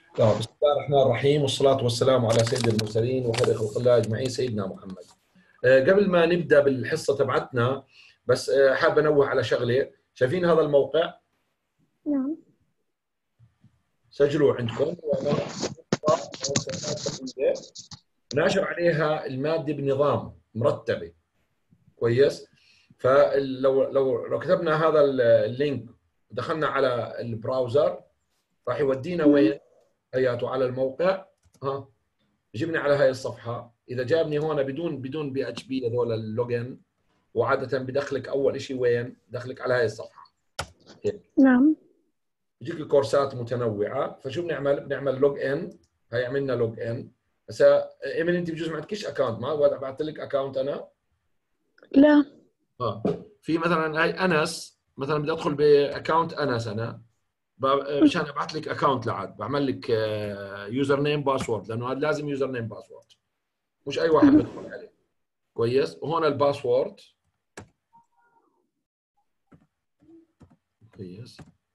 بسم الله الرحمن الرحيم، والصلاة والسلام على سيد المرسلين وخير خلق الله أجمعين سيدنا محمد. قبل ما نبدأ بالحصة تبعتنا بس حاب أنوه على شغلة. شايفين هذا الموقع؟ نعم. سجلوا عندكم. ناشر عليها المادة بنظام مرتبة كويس. فلو كتبنا هذا اللينك ودخلنا على البراوزر راح يودينا وين؟ هياته على الموقع. جبني على هاي الصفحة. إذا جابني هون بدون بي اتش بي هذول اللوجن، وعادة بدخلك أول شيء وين؟ بدخلك على هاي الصفحة هيك. نعم. بيجيك كورسات متنوعة. فشو بنعمل لوج ان. هاي عملنا لوج ان. هسا ايمن انت بجوز ما عندكش اكونت، ما بعثت لك اكونت انا؟ لا. في مثلا هاي انس مثلا بدي ادخل باكونت انس انا مشان ابعث لك اكونت لعد بعمل لك يوزر نيم باسورد، لانه هذا لازم يوزر نيم باسورد، مش اي واحد بدخل عليه كويس. وهون الباسورد كويس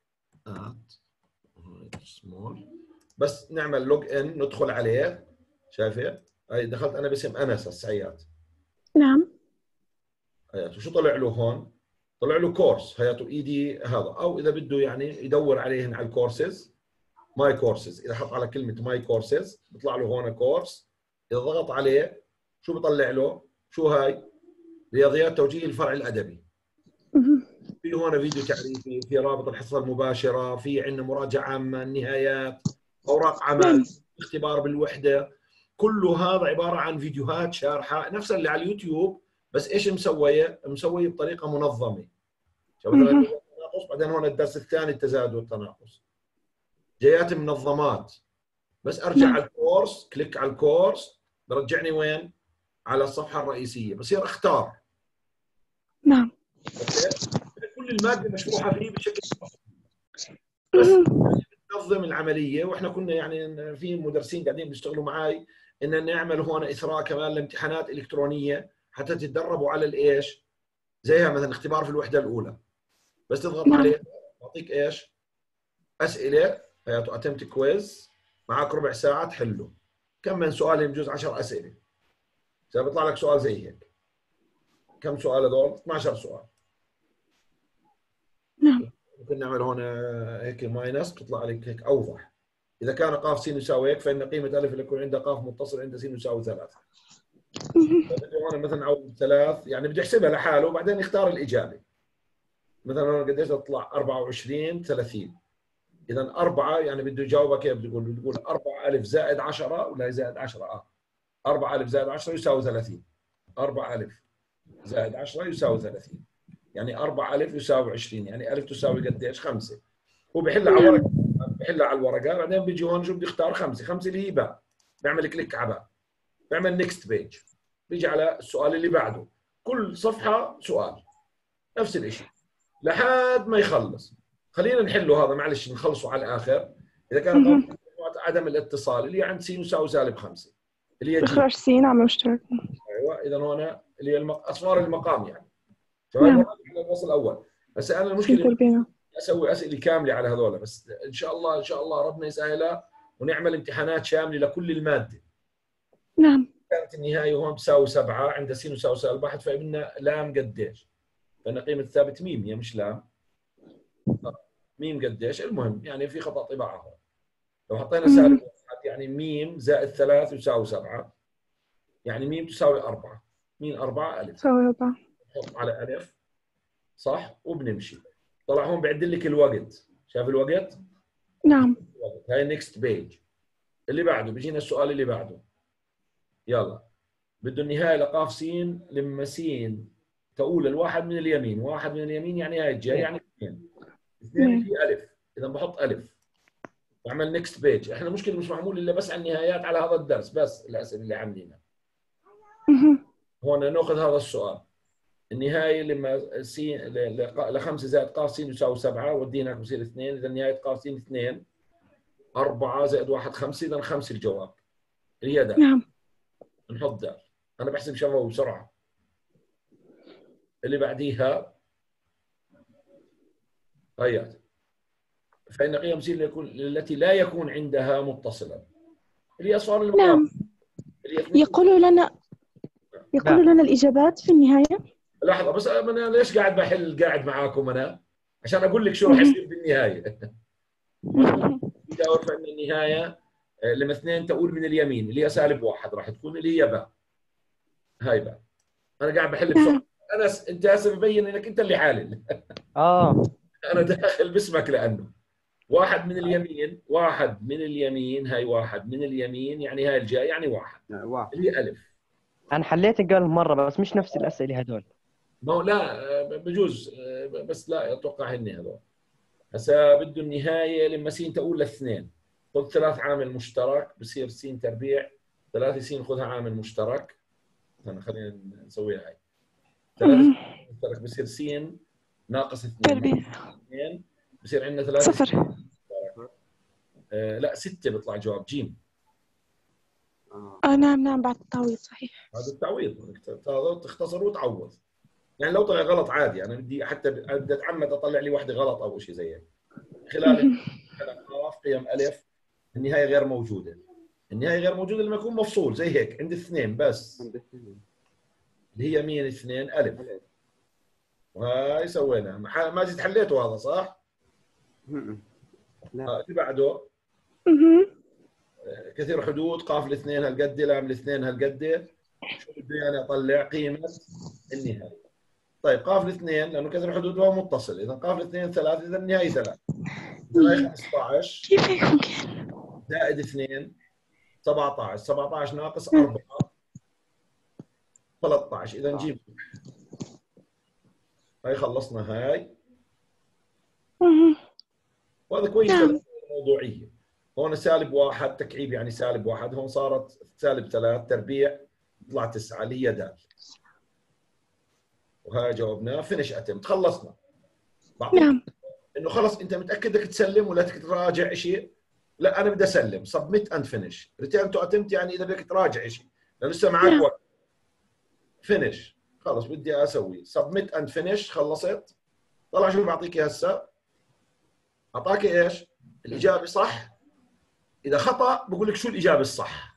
سمول. بس نعمل لوج ان ندخل عليه. شايفه؟ هاي دخلت انا باسم انس السعيات. نعم. هياته شو طلع له هون؟ طلع له كورس هياته ايدي هذا، او اذا بده يعني يدور عليه على الكورسز ماي كورسز. اذا حط على كلمه ماي كورسز بيطلع له هون كورس. اذا ضغط عليه شو بيطلع له؟ شو هاي؟ رياضيات توجيه الفرع الادبي. في هون فيديو تعريفي، في رابط الحصه المباشره، في عندنا مراجعه عامه، النهايات، اوراق عمل، اختبار بالوحده. كله هذا عباره عن فيديوهات شارحه نفس اللي على اليوتيوب، بس ايش مسويه بطريقه منظمه. شوف مثلا التناقص، بعدين هون الدرس الثاني التزايد والتناقص، جايات منظمات. بس ارجع على الكورس، كليك على الكورس برجعني وين؟ على الصفحه الرئيسيه. بصير اختار. نعم. كل الماده مشروحه فيه بشكل بس ننظم العمليه. واحنا كنا يعني في مدرسين قاعدين بيشتغلوا معي ان نعمل هون اثراء كمان لامتحانات الكترونيه حتى تتدربوا على الايش؟ زيها مثلا اختبار في الوحده الاولى، بس تضغط نعم. عليه بعطيك ايش؟ اسئله. هياتو اتمت كويز، معك ربع ساعه تحله. كم من سؤال؟ بجوز 10 اسئله. بيطلع لك سؤال زي هيك. كم سؤال هذول؟ 12 سؤال. نعم. ممكن نعمل هون هيك ماينس، تطلع لك هيك اوضح. اذا كان قاف س يساوي هيك فان قيمه الف يكون عندها قاف متصل عند س يساوي 3. هون مثلا عوض 3 يعني بده يحسبها لحاله وبعدين يختار الاجابه. مثلا هون قديش تطلع؟ 24 30. اذا 4 يعني بده يجاوبها كيف؟ بده يقول 4 الف زائد 10 ولا زائد 10 4 الف زائد 10 يساوي 30. 4 الف زائد 10 يساوي 30. يعني 4 الف يساوي 20. يعني الف تساوي قديش؟ 5. هو بحلها على ورقه، بحلها على الورقه، بعدين بيجي هون شو بده يختار؟ 5. 5 اللي هي باء. بيعمل كليك على باء، بيعمل نيكست بيج، بيجي على السؤال اللي بعده. كل صفحه سؤال نفس الشيء لحد ما يخلص. خلينا نحله هذا، معلش نخلصه على الاخر. اذا كان قام عدم الاتصال اللي هي عند س يساوي -5 اللي هي جي. اخراج سين عم مشترك. ايوه، اذا هون اللي هي اصفار المقام يعني. فهي نعم. المراجعه على الفصل الاول. بس انا سين المشكله تربية. اسوي اسئله كامله على هذول، بس ان شاء الله ان شاء الله ربنا يسهلها ونعمل امتحانات شامله لكل الماده. نعم. كانت النهايه هون بتساوي 7 عند س يساوي -1، فقلنا لام قديش؟ فإن قيمه ثابت ميم، هي مش لام. ميم قديش؟ المهم يعني في خطا طباعه هون. لو حطينا سالب 1 يعني ميم زائد 3 يساوي 7، يعني ميم تساوي 4. مين 4 الف. سوي 4. نحط على الف صح وبنمشي. طلع هون بيعد لك الوقت. شايف الوقت؟ نعم. هاي نيكست بيج. اللي بعده بيجينا السؤال اللي بعده. يلا، بده النهايه لقاف س لما س تؤول الواحد من اليمين. واحد من اليمين يعني هاي الجهه، يعني 2. 2 نعم. في الف، اذا بحط الف بعمل نيكست بيج. احنا المشكله مش معمول الا بس على النهايات على هذا الدرس، بس الاسئله اللي عاملينها هون. ناخذ هذا السؤال. النهايه لما س ل 5 زائد ق س يساوي 7 ودينا بصير 2. اذا نهايه ق س 2. 4 زائد 1 5. اذا 5 الجواب اللي هي د. نعم. نحط د. انا بحسب شفوي بسرعه. اللي بعديها هيات فإن قيم س التي لا يكون عندها متصلا اللي هي أصفار المقام. نعم. يقول لنا الإجابات في النهاية. لحظة بس، أنا ليش قاعد معاكم أنا؟ عشان أقول لك شو راح يصير بالنهاية. فإن النهاية لما اثنين تقول من اليمين اللي هي -1 راح تكون اللي هي باء. هاي باء. أنا قاعد بحل بسرعة. أنس أنت هسه مبين إنك أنت اللي حالل. أنا داخل باسمك لأنه واحد من اليمين هاي واحد من اليمين يعني هاي الجاي يعني واحد اللي هي ألف. أنا حليت قبل مرة بس مش نفس الأسئلة هذول. ما هو لا بجوز، بس لا أتوقع هن هذول. هسا بده النهاية لما س تقول لاثنين خذ 3 عامل مشترك بصير س تربيع 3 س خذها عامل مشترك. خلينا نسويها هاي 3 مشترك بصير س ناقص 2 بصير عندنا 3 صفر. لا 6 بيطلع الجواب جيم. نعم بعد التعويض صحيح. هذا التعويض تختصر وتعوض. يعني لو طلع غلط عادي، انا بدي حتى بدي اتعمد اطلع لي واحده غلط او شيء زي هيك. خلال قاف قيم الف النهايه غير موجوده. النهايه غير موجوده لما يكون مفصول زي هيك عند 2 بس اللي هي مين 2 الف. وهاي سوينا ما زيد حليته هذا صح؟ لا اللي بعده كثير حدود قاف الاثنين هالقد لام الاثنين هالقد. شو بدي يعني اطلع قيمه النهايه. طيب قاف الاثنين لانه كثير حدود هو متصل، اذا قاف الاثنين 3 اذا النهايه 3. اذا 15 كيف يمكن؟ زائد 2 17 ناقص 4 13 اذا نجيب هاي خلصنا هاي. وهذا كويس الموضوعيه. هون -1 تكعيب يعني -1، هون صارت -3 تربيع طلع 9 اللي هي د. وهاي جاوبناه فينش اتم تخلصنا. نعم. انه خلص انت متاكد بدك تسلم ولا بدك تراجع شيء؟ لا انا بدي اسلم. سبميت اند فينش. ريتيرن تو اتمت يعني اذا بدك تراجع شيء لانه لسه معك وقت. فينش خلص بدي اسوي سبميت اند فينش. خلصت. طلع شو بعطيك هسه؟ اعطاك ايش؟ الاجابه صح. اذا خطا بقول لك شو الاجابه الصح.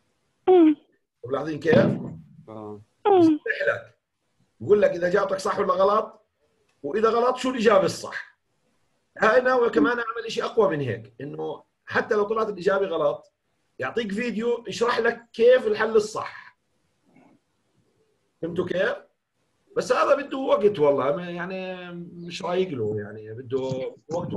ملاحظين كيف؟ بيصلح لك بقول لك اذا جاوبتك صح ولا غلط، واذا غلط شو الاجابه الصح. هاي ناوي كمان اعمل شيء اقوى من هيك، انه حتى لو طلعت الاجابه غلط يعطيك فيديو يشرح لك كيف الحل الصح. فهمتوا كيف؟ بس هذا بده وقت والله، يعني مش رايق له، يعني بده وقت.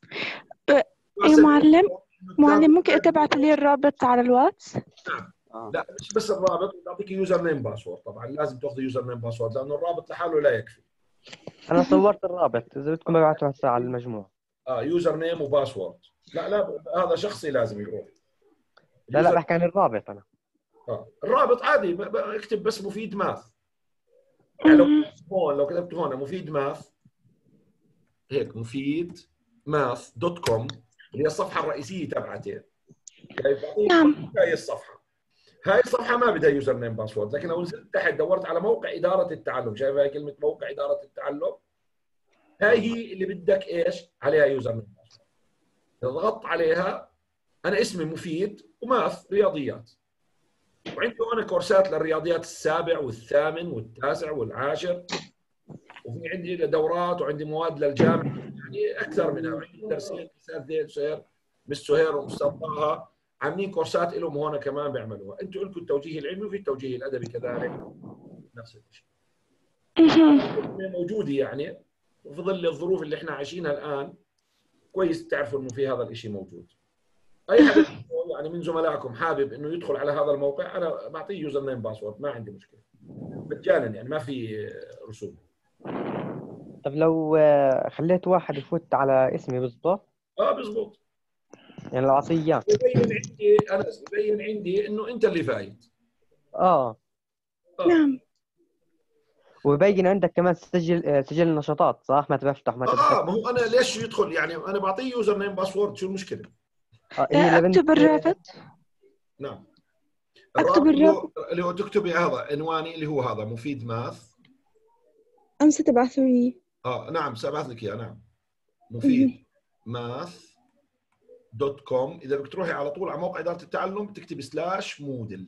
يا معلم ممكن تبعت لي الرابط على الواتس؟ نعم. لا مش بس الرابط، بيعطيك يوزر نيم باسورد. طبعا لازم تاخذ يوزر نيم باسورد لانه الرابط لحاله لا يكفي. انا صورت الرابط اذا بدكم ابعته هسه على المجموعه. يوزر نيم وباسورد. لا هذا شخصي لازم يروح. لا بحكي عن الرابط انا. الرابط عادي اكتب بس مفيد ماث. يعني لو كتبت هون مفيد ماث هيك مفيد ماث .com اللي هي الصفحه الرئيسيه تبعتي. نعم. هاي الصفحه ما بدها يوزر نيم باسورد، لكن لو نزلت تحت دورت على موقع اداره التعلم، شايف هاي كلمه موقع اداره التعلم؟ هاي هي اللي بدك ايش عليها يوزر نيم باسورد. ضغطت عليها. انا اسمي مفيد وماث رياضيات، وعندي هون كورسات للرياضيات السابع والثامن والتاسع والعاشر، وفي عندي دورات وعندي مواد للجامعه، يعني اكثر منها. وعندي مدرسين استاذ زيد سهير مس سهير ومستر طه عاملين كورسات لهم هون كمان بيعملوها. انتم لكم التوجيه العلمي وفي التوجيه الادبي كذلك نفس الشيء. موجوده يعني في ظل الظروف اللي احنا عايشينها الان. كويس تعرفوا انه في هذا الشيء موجود. اي حدا يعني من زملائكم حابب انه يدخل على هذا الموقع انا بعطيه يوزر نيم باسورد، ما عندي مشكله، مجانا يعني ما في رسوم. طب لو خليت واحد يفوت على اسمي بزبط؟ بزبط. يعني لو اعطيه اياه يبين عندي انه انت اللي فايت. نعم. ويبين عندك كمان سجل النشاطات صح؟ ما تبقى تفتح ما تبقى ما هو انا ليش يدخل يعني انا بعطيه يوزر نيم باسورد، شو المشكله؟ اكتب الرابط. نعم. اكتب الرابط اللي هو تكتبي هذا عنواني اللي هو هذا مفيد ماث. ستبعثوا لي؟ نعم سأبعث لك اياه. نعم مفيد math.com. اذا بدك تروحي على طول على موقع اداره التعلم بتكتب /مودل،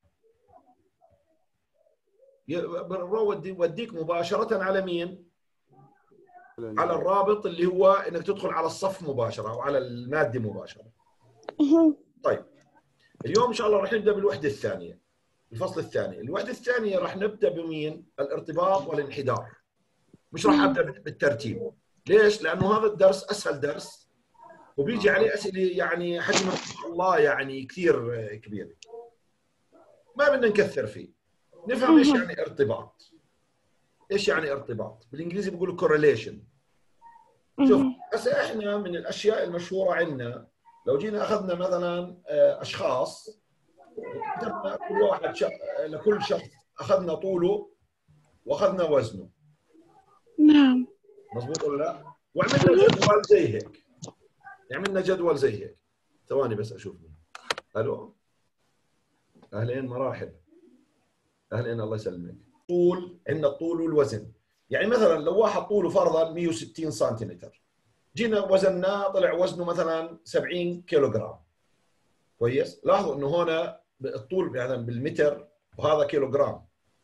يوديك مباشره على مين؟ على الرابط اللي هو انك تدخل على الصف مباشره او على الماده مباشره. طيب اليوم ان شاء الله راح نبدا بالوحده الثانيه، الفصل الثاني. الوحده الثانيه راح نبدا بمين؟ الارتباط والانحدار. مش راح ابدا بالترتيب. ليش؟ لانه هذا الدرس اسهل درس وبيجي عليه اسئله يعني حجمها ما شاء الله يعني كثير كبيره. ما بدنا نكثر فيه. نفهم ايش يعني ارتباط. ايش يعني ارتباط؟ بالانجليزي بيقولوا correlation. شوف هسه احنا من الاشياء المشهوره عندنا لو جينا اخذنا مثلا اشخاص وكتبنا كل واحد لكل شخص اخذنا طوله واخذنا وزنه. نعم. مضبوط ولا لا؟ وعملنا جدول زي هيك. عملنا جدول زي هيك. ثواني بس اشوف مين. الو. اهلين مرحبا. اهلين الله يسلمك. طول، عندنا الطول والوزن. يعني مثلا لو واحد طوله فرضا 160 سنتيمتر، جينا وزناه طلع وزنه مثلا 70 كيلوغرام. كويس؟ لاحظوا انه هنا الطول يعني بالمتر وهذا كيلوغرام.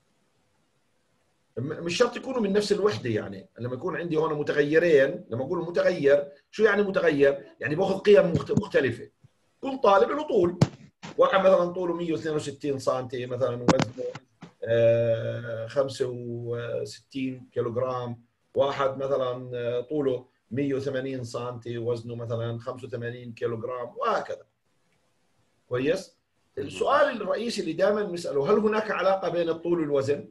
مش شرط يكونوا من نفس الوحده. يعني لما يكون عندي هنا متغيرين، لما اقول متغير، شو يعني متغير؟ يعني باخذ قيم مختلفه. كل طالب له طول. واحد مثلا طوله 162 سم مثلا وزنه 65 كيلوغرام، واحد مثلا طوله 180 سم وزنه مثلا 85 كيلوغرام، وهكذا. كويس؟ السؤال الرئيسي اللي دائما بنساله، هل هناك علاقه بين الطول والوزن؟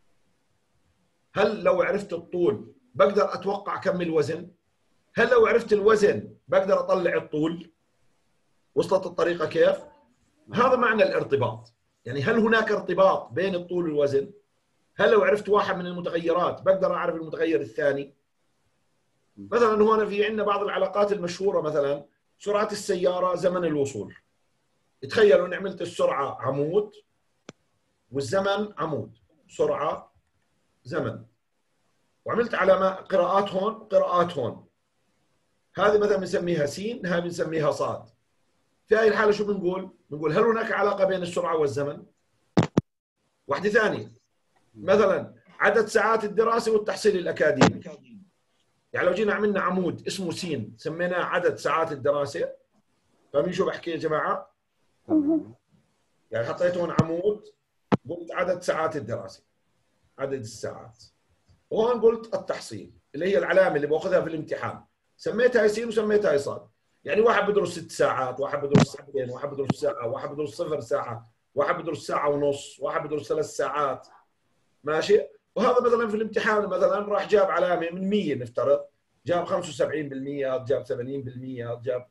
هل لو عرفت الطول بقدر اتوقع كم الوزن؟ هل لو عرفت الوزن بقدر اطلع الطول؟ وصلت الطريقه كيف؟ هذا معنى الارتباط. يعني هل هناك ارتباط بين الطول والوزن؟ هل لو عرفت واحد من المتغيرات بقدر اعرف المتغير الثاني؟ مثلا هنا في عندنا بعض العلاقات المشهوره، مثلا سرعه السياره، زمن الوصول. تخيلوا ان عملت السرعه عمود والزمن عمود، سرعه زمن، وعملت علامه قراءات هون قراءات هون. هذه مثلا بنسميها س، هذه بنسميها صاد. في هذه الحاله شو بنقول؟ بنقول هل هناك علاقه بين السرعه والزمن؟ واحده ثانيه مثلا عدد ساعات الدراسه والتحصيل الاكاديمي. يعني لو جينا عملنا عمود اسمه س سميناه عدد ساعات الدراسه. فاهمين شو بحكي يا جماعه؟ يعني حطيت هون عمود، قلت عدد ساعات الدراسه، عدد الساعات، وهون قلت التحصيل اللي هي العلامه اللي باخذها في الامتحان. سميتها س وسميتها صاد. يعني واحد بدرس 6 ساعات، واحد بدرس ساعتين، واحد بدرس ساعه، واحد بدرس 0 ساعه، واحد بدرس ساعه ونص، واحد بدرس 3 ساعات. ماشي؟ وهذا مثلا في الامتحان مثلا راح جاب علامه من 100 نفترض، جاب 75%، هذا جاب 80%، هذا جاب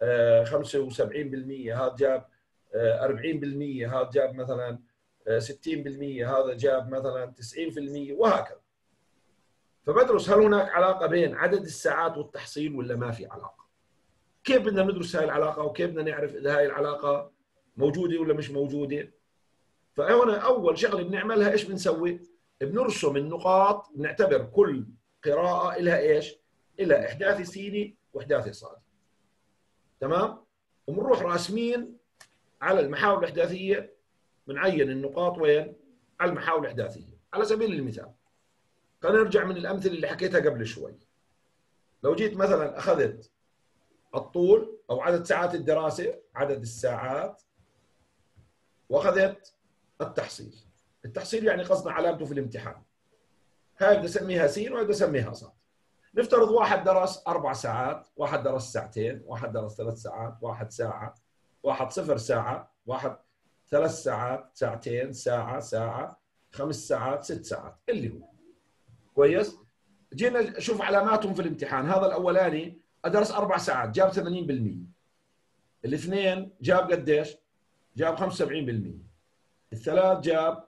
75%، هذا جاب 40%، هذا جاب مثلا 60%، هذا جاب مثلا 90%، وهكذا. فبدرس هل هناك علاقه بين عدد الساعات والتحصيل ولا ما في علاقه؟ كيف بدنا ندرس هاي العلاقه وكيف بدنا نعرف اذا هاي العلاقه موجوده ولا مش موجوده؟ فهنا اول شغله بنعملها ايش بنسوي؟ بنرسم النقاط، بنعتبر كل قراءه لها ايش؟ لها احداثي سيني واحداثي صادي. تمام؟ وبنروح راسمين على المحاور الاحداثيه، بنعين النقاط وين؟ على المحاور الاحداثيه. على سبيل المثال خلينا نرجع من الامثله اللي حكيتها قبل شوي. لو جيت مثلا اخذت الطول او عدد ساعات الدراسه، عدد الساعات، واخذت التحصيل. التحصيل يعني قصدنا علامته في الامتحان. هاي بدي اسميها س وهي بدي اسميها ص. نفترض واحد درس 4 ساعات، واحد درس ساعتين، واحد درس 3 ساعات، واحد ساعه، واحد 0 ساعه، واحد 3 ساعات، ساعتين، ساعه، ساعه، 5 ساعات، 6 ساعات، اللي هو كويس. جينا نشوف علاماتهم في الامتحان. هذا الاولاني ادرس 4 ساعات جاب 80%. الاثنين جاب قديش؟ جاب 75%. الثلاث جاب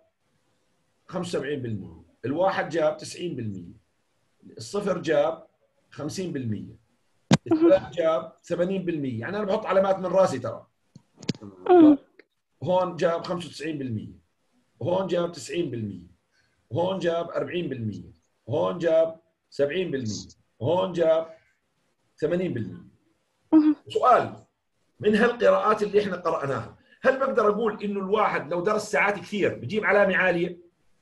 75%. الواحد جاب 90%. الصفر جاب 50%. الثلاث جاب 80%. يعني انا بحط علامات من راسي ترى. هون جاب 95%، وهون جاب 90%، وهون جاب 40%، وهون جاب 70%، وهون جاب 80%. مهم. سؤال، من هالقراءات اللي احنا قرأناها هل بقدر اقول انه الواحد لو درس ساعات كثير بجيب علامة عالية؟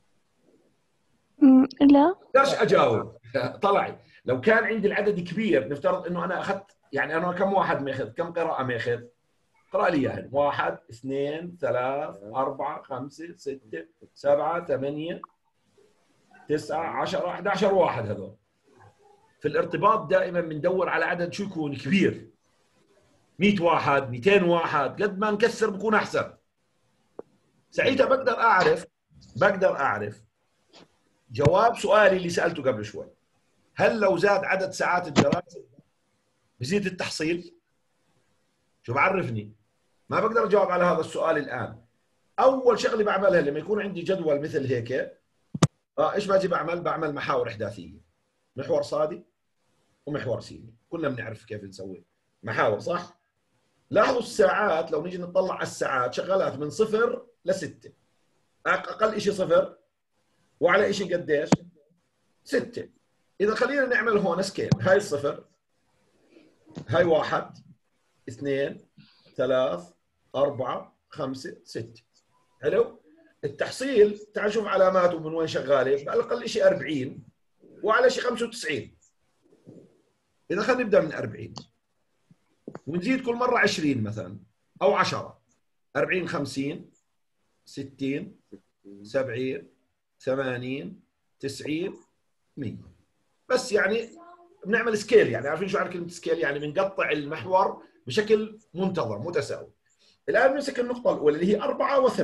لا. بدرش اجاوب. طلعي لو كان عندي العدد كبير، نفترض انه انا اخذت، يعني انا كم واحد ماخذ، كم قراءة ماخذ؟ اقرأ لي اياها. 1 2 3 4 5 6 7 8 9 10 11 واحد. هذول في الارتباط دائما بندور على عدد شو يكون كبير، 100 واحد 200 واحد، قد ما نكسر بكون احسن. ساعتها بقدر اعرف جواب سؤالي اللي سالته قبل شوي، هل لو زاد عدد ساعات الدراسه بزيد التحصيل؟ شو بعرفني؟ ما بقدر اجاوب على هذا السؤال الان. اول شغله بعملها لما يكون عندي جدول مثل هيك، ايش باجي بعمل محاور احداثيه، محور صادي ومحور سيني، كلنا بنعرف كيف نسوي محاور صح؟ لاحظوا الساعات، لو نيجي نطلع على الساعات شغالات من 0 ل 6، اقل شيء 0 وعلى شيء قديش؟ 6. اذا خلينا نعمل هون سكيل، هاي 0 هاي 1 2 3 4 5 6. حلو؟ التحصيل تعال شوف علاماته من وين شغاله، بالاقل شيء 40 وعلى شيء 95. اذا خلينا نبدا من 40 ونزيد كل مره 20 مثلا او 10، 40 50 60 70 80 90 100. بس يعني بنعمل سكيل، يعني عارفين شو يعني كلمه سكيل؟ يعني بنقطع المحور بشكل منتظم متساوي. الان بنمسك النقطه الاولى اللي هي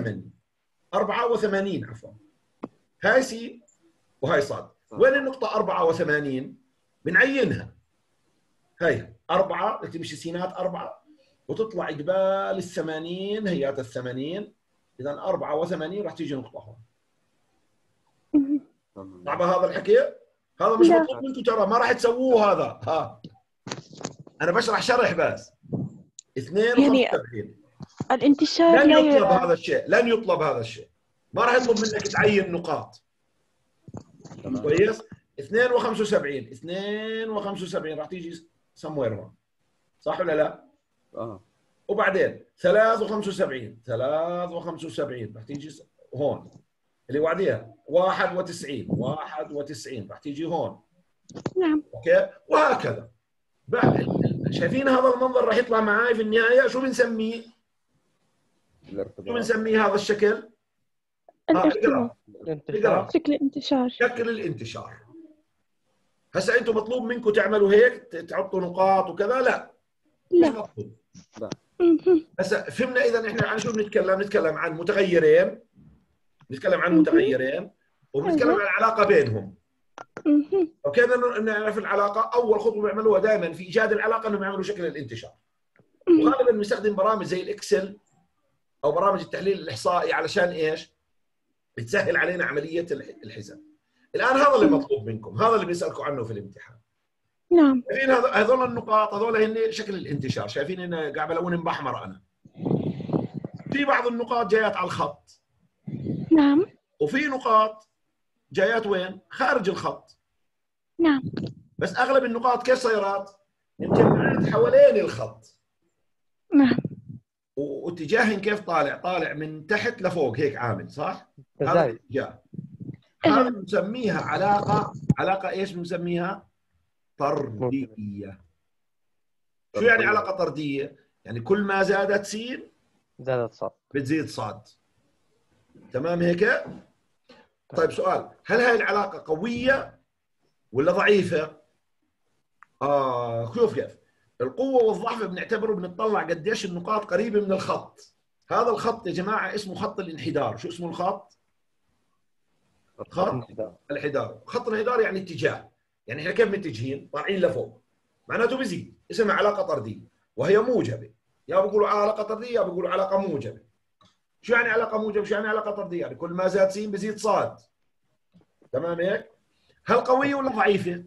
84 عفوا، هاي سي وهاي صاد. وين النقطه 84؟ بنعينها، هي 4 تمشي سينات 4 وتطلع جبال ال80 هيات ال80. اذا 84 راح تيجي نقطه هون. صعب هذا الحكي؟ هذا مش لا. مطلوب منكم ترى، ما راح تسووه هذا. انا بشرح شرح بس. 72 الانتشار لن لا يطلب يرى. هذا الشيء، لن يطلب هذا الشيء. ما راح يطلب منك تعين نقاط. كويس؟ 72 راح تيجي سموير هون، صح ولا لا؟ وبعدين 73 راح تيجي هون، اللي بعديها 91 راح تيجي هون. نعم. اوكي، وهكذا. شايفين هذا المنظر راح يطلع معاي في النهايه شو بنسميه؟ شو بنسميه هذا الشكل؟ الارتباط. الانتشار. شكل الانتشار. شكل الانتشار. هسه انتم مطلوب منكم تعملوا هيك، تحطوا نقاط وكذا؟ لا، مش لا. مطلوب. مهم. هسه فهمنا اذا احنا عن شو بنتكلم؟ نتكلم عن متغيرين، وبنتكلم عن العلاقه بينهم. مهم. وكذا نعرف العلاقه، اول خطوه بيعملوها دائما في ايجاد العلاقه انهم يعملوا شكل الانتشار. وغالبا بنستخدم برامج زي الاكسل او برامج التحليل الاحصائي علشان ايش؟ بتسهل علينا عمليه الحساب. الان هذا اللي مطلوب منكم، هذا اللي بيسالكم عنه في الامتحان. نعم. شايفين هذول النقاط، هذول هن شكل الانتشار. شايفين هنا قاعد بلون باحمر انا. في بعض النقاط جايات على الخط، نعم. وفي نقاط جايات وين؟ خارج الخط. نعم. بس اغلب النقاط كيف صايرات؟ مجمعات حوالين الخط. نعم. واتجاههم كيف طالع من تحت لفوق هيك عامل، صح؟ هذا الاتجاه. هذا بنسميها علاقه ايش بنسميها؟ طرديه. شو يعني علاقه طرديه؟ يعني كل ما زادت سين زادت صاد، بتزيد صاد. تمام هيك؟ طيب سؤال، هل هاي العلاقه قويه ولا ضعيفه؟ كيف؟ القوه والضعف بنعتبره، بنطلع قديش النقاط قريبه من الخط. هذا الخط يا جماعه اسمه خط الانحدار. شو اسمه الخط؟ خط الانحدار. خط الانحدار يعني اتجاه، يعني احنا كيف متجهين؟ طالعين لفوق، معناته بزيد. اسمها علاقه طرديه وهي موجبه. يا بيقولوا علاقه طرديه يا بيقولوا علاقه موجبه. شو يعني علاقه موجبه؟ شو يعني علاقه طرديه؟ يعني كل ما زاد سين بزيد صاد. تمام هيك؟ هل قويه ولا ضعيفه؟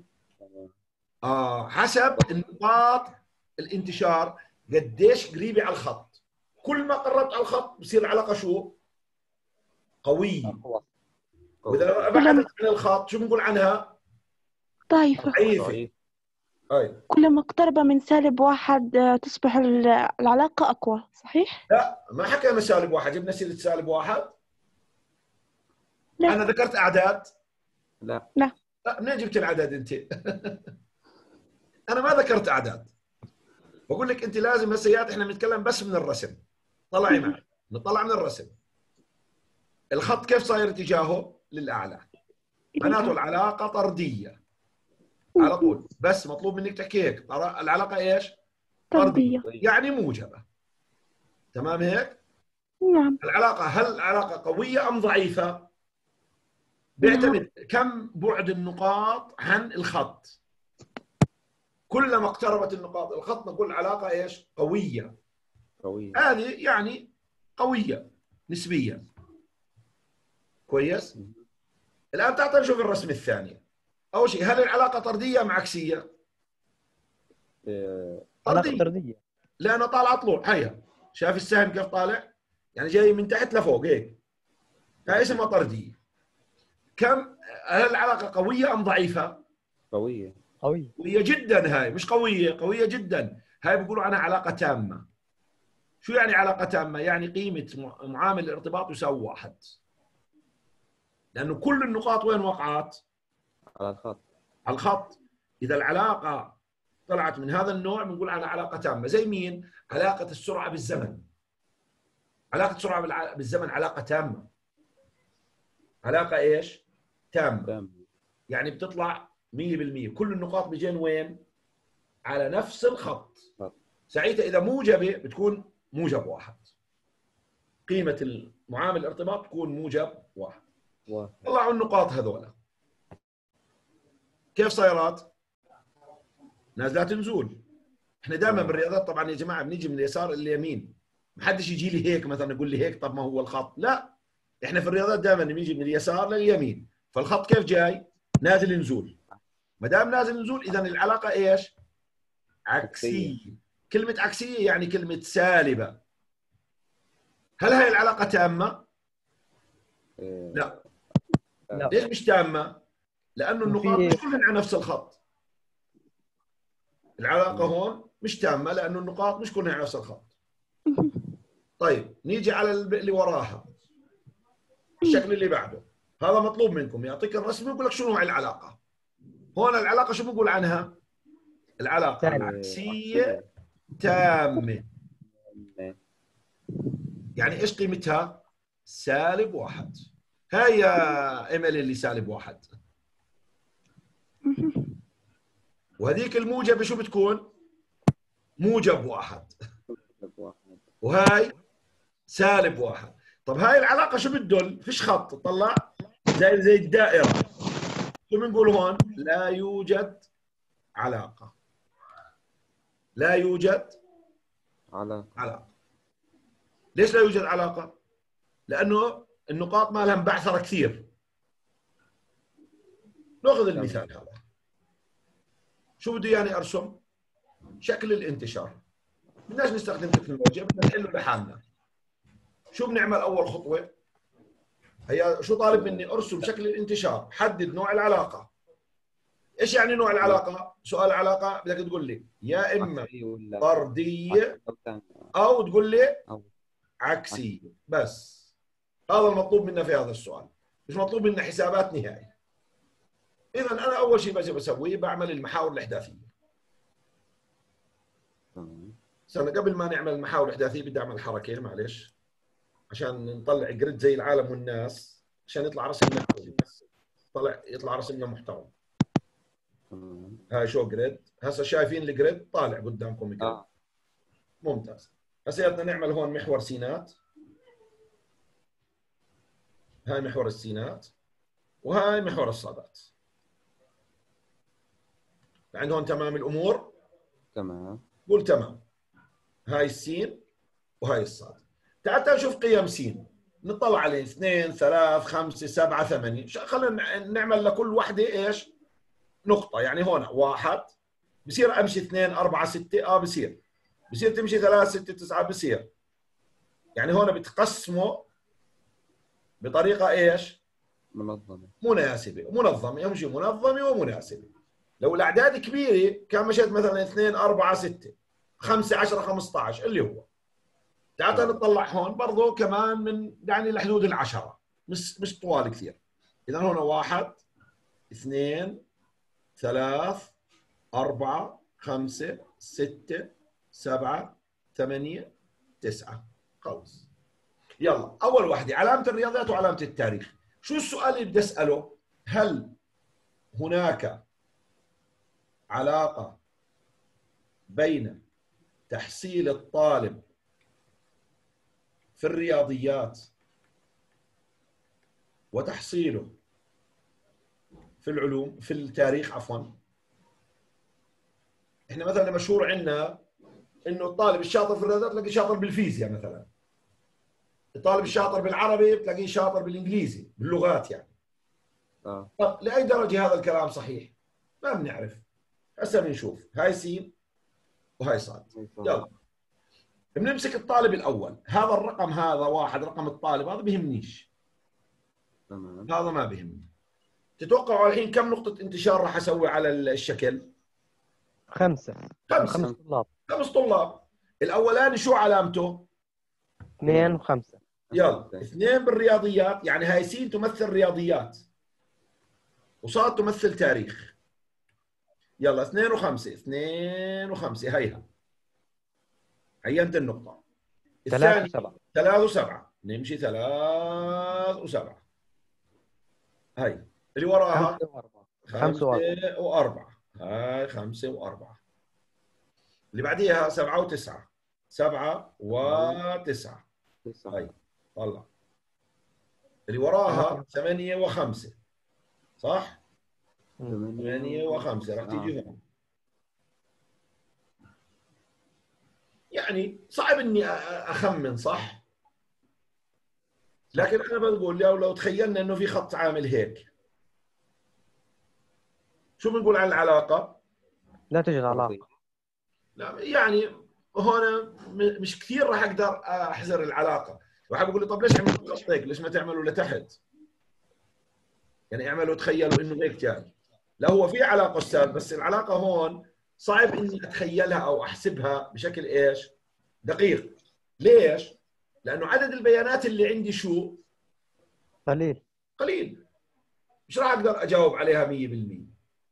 حسب النقاط الانتشار قديش قريبه على الخط. كل ما قربت على الخط بصير العلاقه شو؟ قويه. واذا بعدت عن الخط شو بنقول عنها؟ ضعيفة. ضعيفه. أي كلما اقترب من -1 تصبح العلاقة أقوى، صحيح؟ لا، ما حكينا سالب واحد، جبنا سيرة سالب واحد. لا. أنا ذكرت أعداد. لا. لا. لا، منين جبت العدد أنت؟ أنا ما ذكرت أعداد. بقول لك أنت لازم هسيات إحنا بنتكلم بس من الرسم. طلعي معي، نطلع من الرسم. الخط كيف صاير اتجاهه؟ للأعلى، معناته العلاقة طردية على طول. بس مطلوب منك تحكي هيك، العلاقة إيش؟ طردية. يعني موجبة. تمام هيك؟ نعم. العلاقة، هل العلاقة قوية أم ضعيفة؟ نعم. بيعتمد كم بعد النقاط عن الخط. كلما اقتربت النقاط الخط نقول علاقة إيش؟ قوية. هذه يعني قوية نسبيا. كويس؟ الآن تعال نشوف الرسم الثاني. أول شيء، هل العلاقة طردية أم عكسية؟ علاقة طردية. لأنه طالعة طلوع. هيا شايف السهم كيف طالع؟ يعني جاي من تحت لفوق هيك. هاي اسمها طردية. كم، هل العلاقة قوية أم ضعيفة؟ قوية جدا. هاي مش قوية، قوية جدا. هاي بيقولوا عنها علاقة تامة. شو يعني علاقة تامة؟ يعني قيمة معامل الارتباط يساوي 1. لأنه كل النقاط وين وقعت؟ على الخط. على الخط. إذا العلاقة طلعت من هذا النوع بنقول عنها علاقة تامة. زي مين؟ علاقة السرعة بالزمن. علاقة السرعة بالزمن علاقة تامة. علاقة إيش؟ تامة. يعني بتطلع 100%. كل النقاط بيجين وين؟ على نفس الخط. ساعتها إذا موجبة بتكون موجب 1. قيمة معامل الارتباط تكون موجب 1. طلعوا النقاط هذولا كيف صايرات؟ نازلات نزول. احنا دائما بالرياضات طبعا يا جماعه بنيجي من اليسار لليمين. ما حدش يجي لي هيك مثلا يقول لي هيك، طب ما هو الخط. لا، احنا في الرياضات دائما بنيجي من اليسار لليمين. فالخط كيف جاي؟ نازل نزول. ما دام نازل نزول اذا العلاقه ايش؟ عكسيه. كلمه عكسيه يعني كلمه سالبه. هل هي العلاقه تامه؟ لا. ليش مش تامه؟ لانه النقاط مش كلهن على نفس الخط. العلاقه هون مش تامه لانه النقاط مش كلهن على نفس الخط. طيب نيجي على اللي وراها، الشكل اللي بعده. هذا مطلوب منكم يعطيك الرسم يقول لك شنو نوع العلاقه. هون العلاقه شو بنقول عنها؟ العلاقه عكسيه تامه. يعني ايش قيمتها؟ -1. هاي يا ايميلي اللي -1. وهذيك الموجبه شو بتكون؟ موجب 1. وهاي -1. طب هاي العلاقه شو بتدل؟ فيش خط طلع زي الدائره. شو بنقول هون؟ لا يوجد علاقه. لا يوجد علاقه. ليش لا يوجد علاقه؟ لانه النقاط ما لهم بعثره كثير. ناخذ المثال هذا. شو بده يعني ارسم؟ شكل الانتشار. بدناش نستخدم تكنولوجيا، بدنا نحله لحالنا. شو بنعمل اول خطوه؟ هي شو طالب مني؟ ارسم شكل الانتشار، حدد نوع العلاقه. ايش يعني نوع العلاقه؟ سؤال العلاقه بدك تقول لي يا اما طرديه او تقول لي عكسيه. بس هذا المطلوب منا في هذا السؤال، مش مطلوب منا حسابات نهائي. اذا انا اول شيء باجي بسويه بعمل المحاور الاحداثيه. استنى، قبل ما نعمل المحاور الاحداثيه بدي اعمل حركه معلش عشان نطلع جريد زي العالم والناس، عشان يطلع رسمنا كويس. يطلع رسمنا محترم. هاي شو جريد؟ هسه شايفين الجريد طالع قدامكم الجريد. ممتاز. هسه بدنا نعمل هون محور سينات. هاي محور السينات وهاي محور الصادات. عند هون تمام الامور؟ تمام. قول تمام. هاي السين وهاي الصاد. تعال نشوف قيم سين، نطلع عليه 2 3 5 7 8. خلينا نعمل لكل وحده ايش؟ نقطه. يعني هون 1 بصير امشي 2 4 6 بصير تمشي 3 6 9 بصير. يعني هون بتقسموا بطريقه ايش؟ منظمه. مناسبه. منظمه، يمشي منظمه ومناسبه. لو الاعداد كبيره كان مشيت مثلا 2 4 6 5 10 15 اللي هو. تعال نطلع هون برضه كمان من يعني لحدود العشرة، مش طوال كثير. اذا هنا 1 2 3 4 5 6 7 8 9. خلص. يلا اول وحده علامه الرياضيات وعلامه التاريخ. شو السؤال اللي بدي اساله؟ هل هناك علاقه بين تحصيل الطالب في الرياضيات وتحصيله في العلوم، في التاريخ عفوا؟ احنا مثلا مشهور عندنا انه الطالب الشاطر في الرياضيات تلاقيه شاطر بالفيزياء مثلا، الطالب الشاطر بالعربي بتلاقيه شاطر بالانجليزي، باللغات يعني. طب لاي درجه هذا الكلام صحيح؟ ما بنعرف. هسه بنشوف هاي سين وهاي صاد. يلا بنمسك الطالب الاول، هذا الرقم هذا 1 رقم الطالب هذا بيهمنيش، تمام. هذا ما بيهمني. تتوقعوا الحين كم نقطة انتشار راح اسوي على الشكل؟ 5. 5 طلاب. 5 طلاب. الاولاني شو علامته؟ 2 و5. يلا 2 بالرياضيات، يعني هاي سين تمثل رياضيات وصاد تمثل تاريخ. يلا 2 و5 2 و5 هيها عينت النقطة. 3 الثاني و7. 3 و7 نمشي 3 و7 هاي اللي وراها 5 و4. 5 و4 هاي 5 و4 اللي بعديها 7 و9 7 و9 هاي طلع اللي وراها 8 و5 صح؟ 8 و5 راح تيجي هون. يعني صعب اني اخمن صح؟ لكن انا بقول لو تخيلنا انه في خط عامل هيك، شو بنقول عن العلاقه؟ لا توجد علاقة. لا يعني هون مش كثير راح اقدر احزر العلاقه. واحد بيقول لي طب ليش عملوا خط هيك؟ ليش ما تعملوا لتحت؟ يعني اعملوا تخيلوا انه هيك جاي. لا هو في علاقه استاذ، بس العلاقه هون صعب اني اتخيلها او احسبها بشكل ايش؟ دقيق. ليش؟ لانه عدد البيانات اللي عندي شو؟ قليل. قليل. مش راح اقدر اجاوب عليها 100%.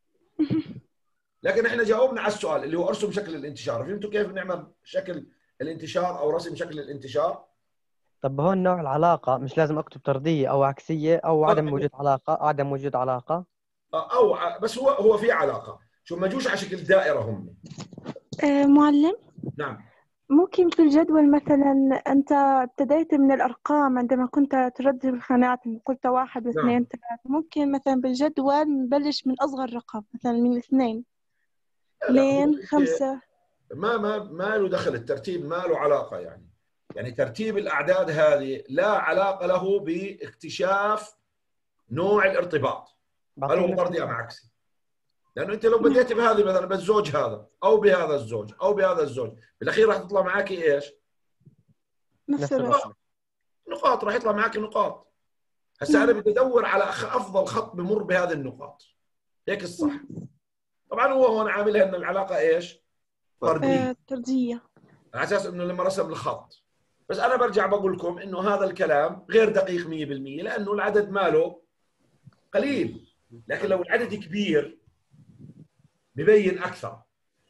لكن احنا جاوبنا على السؤال اللي هو ارسم شكل الانتشار. فهمتوا كيف نعمل شكل الانتشار او رسم شكل الانتشار؟ طب هون نوع العلاقة مش لازم أكتب طردية أو عكسية أو عدم وجود علاقة، عدم وجود علاقة. بس هو في علاقه. شو ما جوش على شكل دائره هم. معلم، نعم. ممكن في الجدول مثلا أنت ابتديت من الأرقام عندما كنت ترتب الخانات، قلت 1 و2 نعم. 3، ممكن مثلا بالجدول نبلش من أصغر رقم مثلا من 2 لين 5. ما له دخل الترتيب، ما له علاقه يعني ترتيب الاعداد هذه لا علاقه له باكتشاف نوع الارتباط. هل هو طردي ام عكسي؟ لانه انت لو بديت بهذه مثلا بالزوج هذا او بهذا الزوج او بهذا الزوج، بالاخير راح تطلع معك ايش؟ نفس الرقم. نقاط. راح يطلع معك نقاط. هسه انا بدي ادور على افضل خط بمر بهذه النقاط، هيك الصح. طبعا هو هون عاملها ان العلاقه ايش؟ طرديه. طردية. على اساس انه لما رسم الخط. بس انا برجع بقول لكم انه هذا الكلام غير دقيق 100%، لانه العدد ماله قليل. لكن لو العدد كبير ببين اكثر.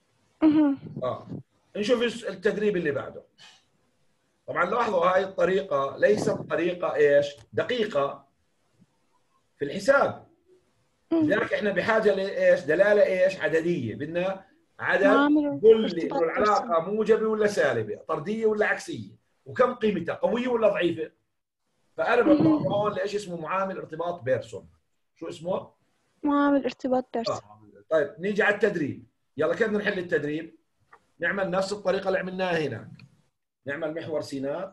نشوف التدريب اللي بعده. طبعا لاحظوا هاي الطريقه ليست طريقه ايش؟ دقيقه في الحساب. لذلك احنا بحاجه لايش؟ دلاله ايش؟ عدديه. بدنا عدد يقول لي انه العلاقه موجبه ولا سالبه، طرديه ولا عكسيه، وكم قيمتها، قويه ولا ضعيفه. فانا بطلع هون لايش اسمه معامل ارتباط بيرسون. شو اسمه؟ معامل ارتباط بيرسون. طيب نيجي على التدريب. يلا كيف بدنا نحل التدريب؟ نعمل نفس الطريقه اللي عملناها هناك. نعمل محور سينات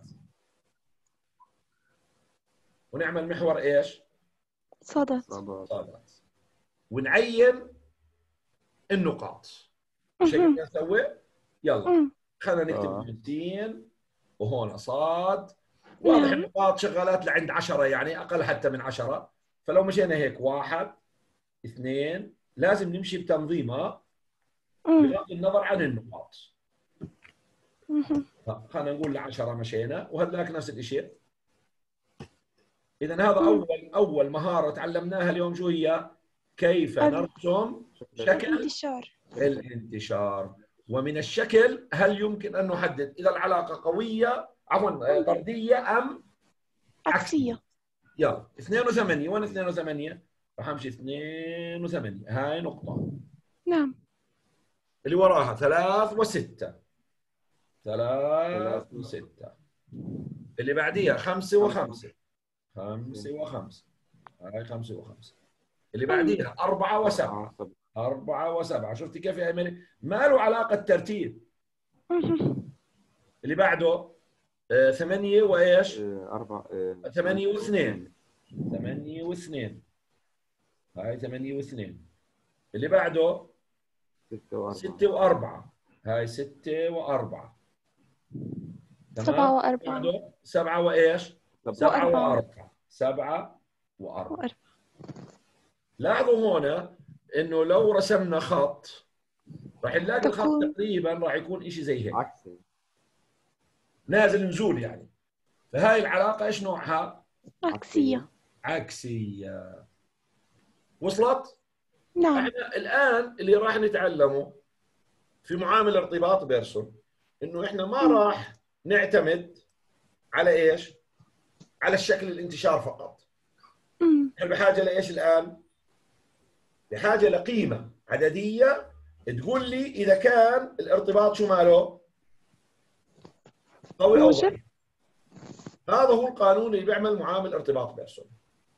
ونعمل محور ايش؟ صادات. ونعين النقاط. مش هيك بدنا نسوي؟ يلا خلينا نكتب 200 وهون صاد. واضح النقاط شغالات لعند 10، يعني اقل حتى من 10. فلو مشينا هيك 1 2 لازم نمشي بتنظيمها بغض النظر عن النقاط. خلينا نقول ل10 مشينا، وهذاك نفس الشيء. إذا هذا أول مهارة تعلمناها اليوم، شو هي؟ كيف نرسم شكل الانتشار. ومن الشكل هل يمكن أن نحدد إذا العلاقة قوية، عفوا طردية أم عكسية؟ يلا 2 و8. وين 2 و8؟ راح امشي 2 و8، هاي نقطة. نعم. اللي وراها 3 و6، 3 و6. اللي بعديها 5 و5، 5 و5، هاي 5 و5. اللي بعديها 4 و7، 4 و7. شفتي كيف يا إيميلي؟ ما له علاقة ترتيب. اللي بعده 8 وإيش؟ 8 و2، 8 و2، هاي 8 و2. اللي بعده 6 و4، هاي 6 و4. 7 و4. بعده 7 وإيش؟ 7 و4، 7 و4. لاحظوا هنا إنه لو رسمنا خط راح نلاقي الخط تقريبا راح يكون شيء زي هيك، عكسي، نازل نزول يعني. فهاي العلاقة إيش نوعها؟ عكسية. عكسية. وصلت؟ نعم. احنا الآن اللي راح نتعلمه في معامل ارتباط بيرسون إنه إحنا ما راح نعتمد على إيش؟ على الشكل الانتشار فقط. احنا بحاجة لإيش الآن؟ بحاجة لقيمة عددية تقول لي إذا كان الارتباط شو ماله؟ قوي أو ضعيف. هذا هو القانون اللي بيعمل معامل ارتباط بيرسون.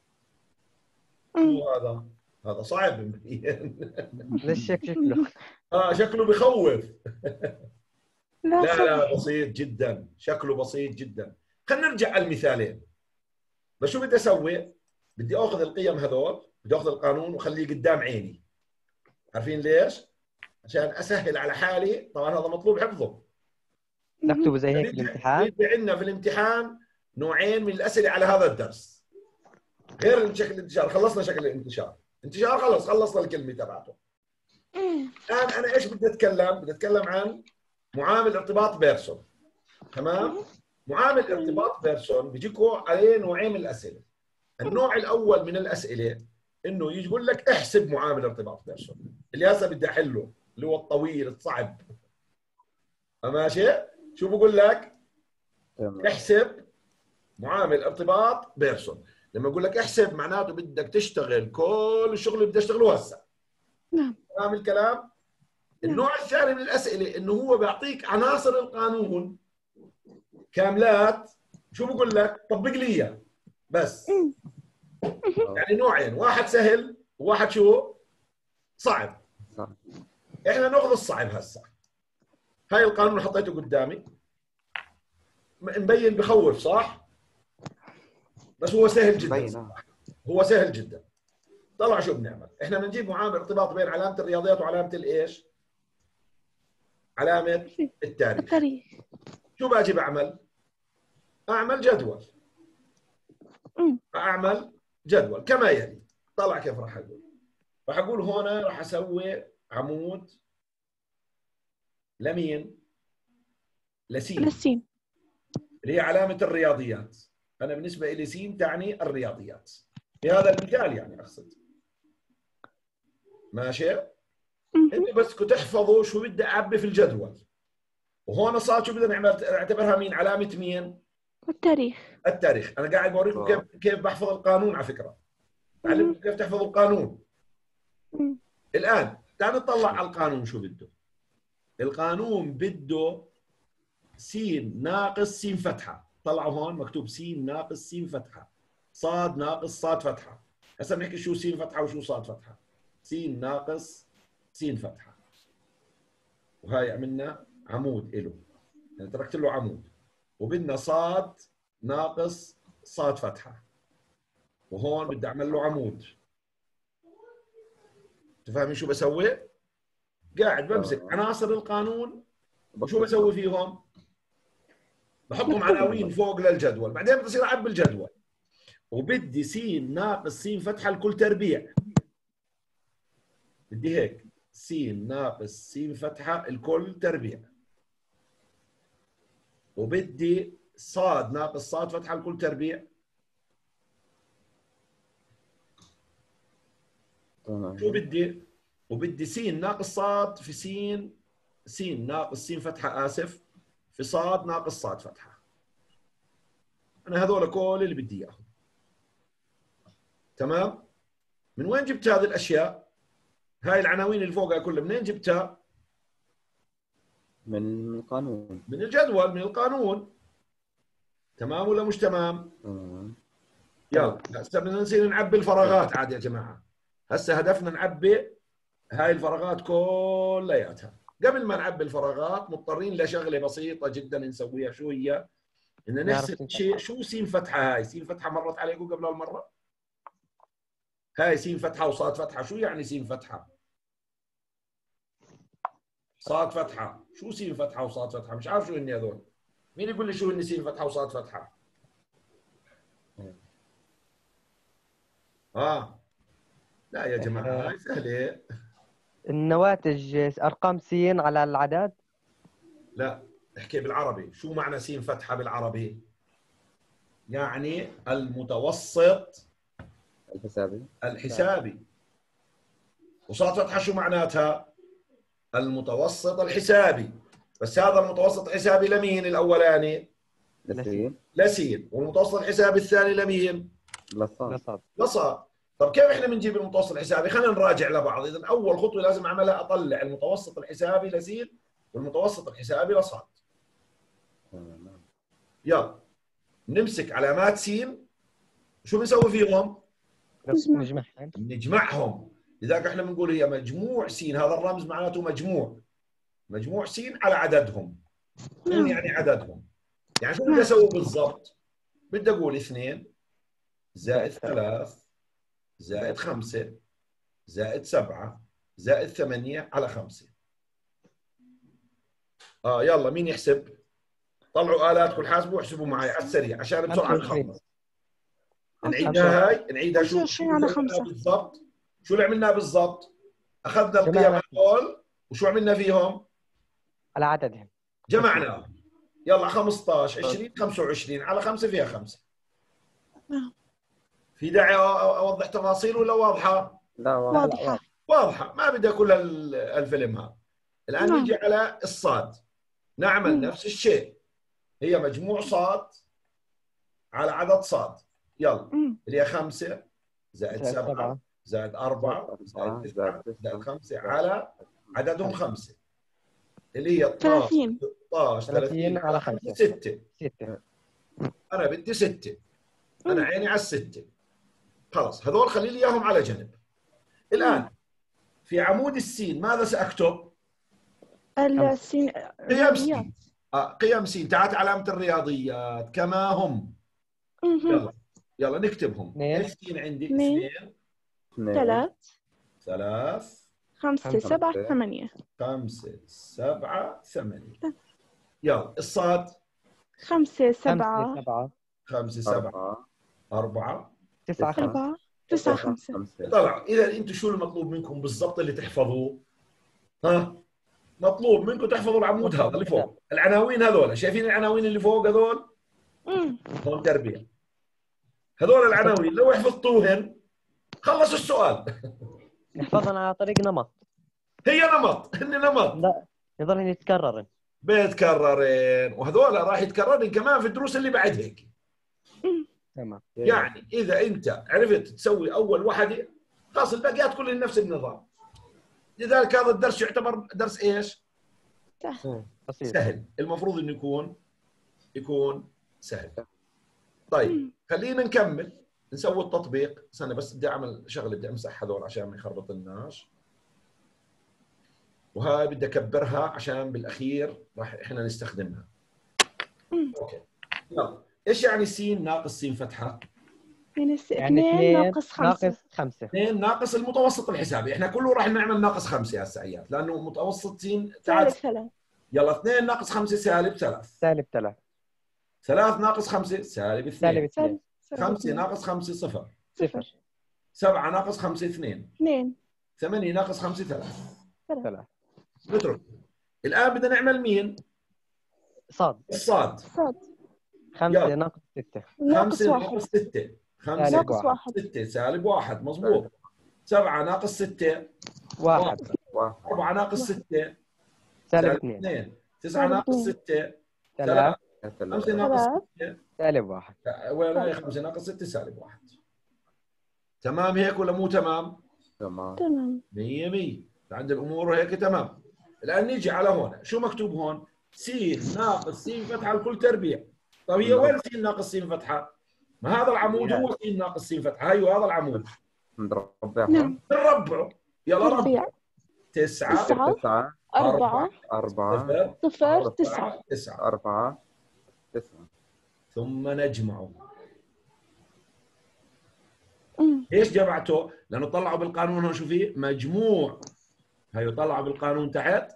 هذا صعب مبين. ليش شكله؟ شكله بخوف. لا لا بسيط جدا، شكله بسيط جدا. خلينا نرجع على المثالين. بس شو بدي اسوي؟ بدي اخذ القيم هذول، بدي اخذ القانون وخليه قدام عيني. عارفين ليش؟ عشان اسهل على حالي. طبعا هذا مطلوب حفظه. نكتبه زي هيك الامتحان. في عندنا في الامتحان نوعين من الاسئله على هذا الدرس. غير شكل الانتشار، خلصنا شكل الانتشار. انتشار خلصنا الكلمه تبعته. الان انا ايش بدي اتكلم؟ بدي اتكلم عن معامل ارتباط بيرسون. تمام؟ معامل ارتباط بيرسون بيجيكوا عليه نوعين من الاسئله. النوع الاول من الاسئله انه يجي يقول لك احسب معامل ارتباط بيرسون، اللي هسه بدي احله، اللي هو الطويل الصعب. ماشي؟ شو بقول لك؟ احسب معامل ارتباط بيرسون. لما اقول لك احسب معناته بدك تشتغل كل الشغل اللي بدي اشتغله هسه. نعم. فاهم الكلام؟ النوع الثاني من الاسئله انه هو بيعطيك عناصر القانون كاملات. شو بقول لك؟ طبق لي اياه بس. يعني نوعين، واحد سهل وواحد شو؟ صعب. احنا ناخذ الصعب هسه. هاي القانون حطيته قدامي، مبين بخوف صح؟ بس هو سهل جدا. هو سهل جدا. طلع شو بنعمل؟ احنا بنجيب معامل ارتباط بين علامه الرياضيات وعلامه الايش؟ علامه التاريخ. شو باجي بعمل؟ اعمل جدول. اعمل جدول كما يلي. طلع كيف راح اقول؟ راح اقول هنا راح اسوي عمود لمين؟ لسين. اللي هي علامه الرياضيات. انا بالنسبه لي سين تعني الرياضيات. في هذا المثال يعني اقصد. ماشي؟ انت بس كنت تحفظوا شو بدي اعبي في الجدول. وهون صار شو بدنا نعمل؟ نعتبرها مين؟ علامه مين؟ التاريخ. انا قاعد بوريكم كيف بحفظ القانون على فكره. بعلمكم كيف تحفظوا القانون. الان تعال نطلع على القانون شو بده. القانون بده س ناقص س فتحه. طلعوا هون مكتوب س ناقص س فتحه، صاد ناقص صاد فتحه. هسه بنحكي شو س فتحه وشو صاد فتحه. س ناقص س فتحه، وهاي عملنا عمود له، يعني تركت له عمود. وبدنا صاد ناقص صاد فتحه، وهون بدي اعمل له عمود. تفهمين شو بسوي؟ قاعد بمسك عناصر القانون وشو بسوي فيهم؟ بحطهم عناوين فوق للجدول. بعدين بصير اعبي الجدول. وبدي س ناقص س فتحه لكل تربيع. بدي هيك س ناقص س فتحة الكل تربيع، وبدي صاد ناقص صاد فتحة الكل تربيع. تمام. شو بدي؟ وبدي س ناقص صاد في س ناقص س فتحة آسف في صاد ناقص صاد فتحة. أنا هذول كل اللي بدي إياهم. تمام؟ من وين جبت هذه الأشياء؟ هاي العناوين اللي فوقها كلها منين جبتها؟ من القانون. من الجدول، من القانون. تمام ولا مش تمام؟ تمام. يلا هسه بدنا نصير نعبي الفراغات عاد يا جماعة. هسه هدفنا نعبي هاي الفراغات كلياتها. قبل ما نعبي الفراغات مضطرين لشغلة بسيطة جدا نسويها. شو هي؟ إن نحسب شيء. شو س فتحة هاي؟ س فتحة مرت عليكم قبل هالمرة؟ هاي س فتحة وصاد فتحة. شو يعني س فتحة؟ صاد فتحة. شو س فتحة وصاد فتحة؟ مش عارف شو هني هذول. مين يقول لي شو هني س فتحة وصاد فتحة؟ لا يا جماعة هاي سهلة. النواتج أرقام س على الأعداد. لا احكي بالعربي. شو معنى س فتحة بالعربي؟ يعني المتوسط الحسابي. وصاد فتحة شو معناتها؟ المتوسط الحسابي. بس هذا المتوسط الحسابي لمين الأولاني؟ لسين. والمتوسط الحسابي الثاني لمين؟ لصاد. لصاد. طب كيف احنا بنجيب المتوسط الحسابي؟ خلينا نراجع لبعض. اذا اول خطوه لازم اعملها اطلع المتوسط الحسابي لسين والمتوسط الحسابي لصاد. يلا نمسك علامات س. شو بنسوي فيهم؟ نجمعهم. لذلك احنا بنقول هي مجموع س. هذا الرمز معناته مجموع س على عددهم. مين يعني عددهم؟ يعني شو بدي اسوي بالضبط؟ بدي اقول 2 زائد 3 زائد 5 زائد 7 زائد 8 على 5. يلا مين يحسب؟ طلعوا آلاتكم حاسبوا واحسبوا معي على السريع عشان بسرعة نخلص. نعيدها هاي. نعيدها. شو على 5 بالضبط؟ شو اللي عملناه بالضبط؟ أخذنا القيم هذول وشو عملنا فيهم؟ على عددهم جمعناهم. يلا 15 20 25 على 5 فيها 5. في داعي أوضح تفاصيل ولا واضحة؟ لا واضحة. واضحة. ما بدي كل الفيلم هذا. الآن نيجي على الصاد. نعمل نفس الشيء. هي مجموع صاد على عدد صاد. يلا اللي هي 5 زائد 7 زائد 4 زائد 9 زائد 5 على عددهم 5 اللي هي 12 16 30 على 5 6. أنا بدي 6. أنا عيني على الستة. خلاص هذول خلي لي إياهم على جنب. الآن في عمود السين ماذا سأكتب؟ السين قيم سين. قيم سين تحت علامة الرياضيات كما هم. يلا نكتبهم. ايش سين عندي؟ 2 3 5 7 8 5 7 8. يلا الصاد 5 7 5 7 4 9 4 9 5. طلعوا. إذا أنتم شو المطلوب منكم بالضبط اللي تحفظوه؟ مطلوب منكم تحفظوا العمود هذا اللي فوق. العناوين هذول شايفين العناوين اللي فوق هذول؟ هون تربيع. هذول العناوين لو حفظتوهن خلص السؤال. نحفظهم على طريق نمط. هي نمط. هن نمط. لا يظلن يتكررن. بيتكررن. وهذول راح يتكررن كمان في الدروس اللي بعد هيك. تمام. يعني إذا أنت عرفت تسوي أول واحدة خلاص الباقيات كلهن نفس النظام. لذلك هذا الدرس يعتبر درس ايش؟ سهل. المفروض انه يكون سهل. طيب خلينا نكمل نسوي التطبيق. استنى بس بدي اعمل شغله. بدي امسح هذول عشان ما يخربط الناش. وهاي بدي اكبرها عشان بالاخير راح احنا نستخدمها. اوكي يلا. ايش يعني س ناقص س فتحه؟ يعني 2 ناقص 5. 2 ناقص المتوسط الحسابي. احنا كله راح نعمل ناقص 5 هسه ايات لانه متوسط س سالب 3. يلا 2 ناقص 5 سالب 3. سالب 3. 3 ناقص 5 سالب 2. 5 ناقص 5 0. 0. 7 ناقص 5 2. 8 ناقص 5 3. 3. نترك. الآن بدنا نعمل مين؟ صاد. الصاد. صاد. 5 يلا. ناقص 6. ناقص 5 واحد. ناقص 6. 5 سالب ناقص واحد. 6 سالب 1 مضبوط. 7 ناقص 6 1. 4 ناقص 6 سالب 2. 2. 9 سالب ناقص 2. 6 3. 5 ناقص 6 سالب 1. وين هي 5 ناقص 6 سالب 1. تمام هيك ولا مو تمام؟ تمام. 100 عند الامور هيك تمام. الان نيجي على هون، شو مكتوب هون؟ س ناقص س فتحه لكل تربيع. طيب هي وين س ناقص س فتحه؟ ما هذا العمود هو س ناقص س فتحه، هيو هذا العمود. نعم. نربعه. يلا ربع. تربيع. 9 9 4 0 9 4 9 ثم نجمعه. ليش جمعته؟ لانه طلعوا بالقانون هون شو فيه؟ مجموع. هيو طلعوا بالقانون تحت.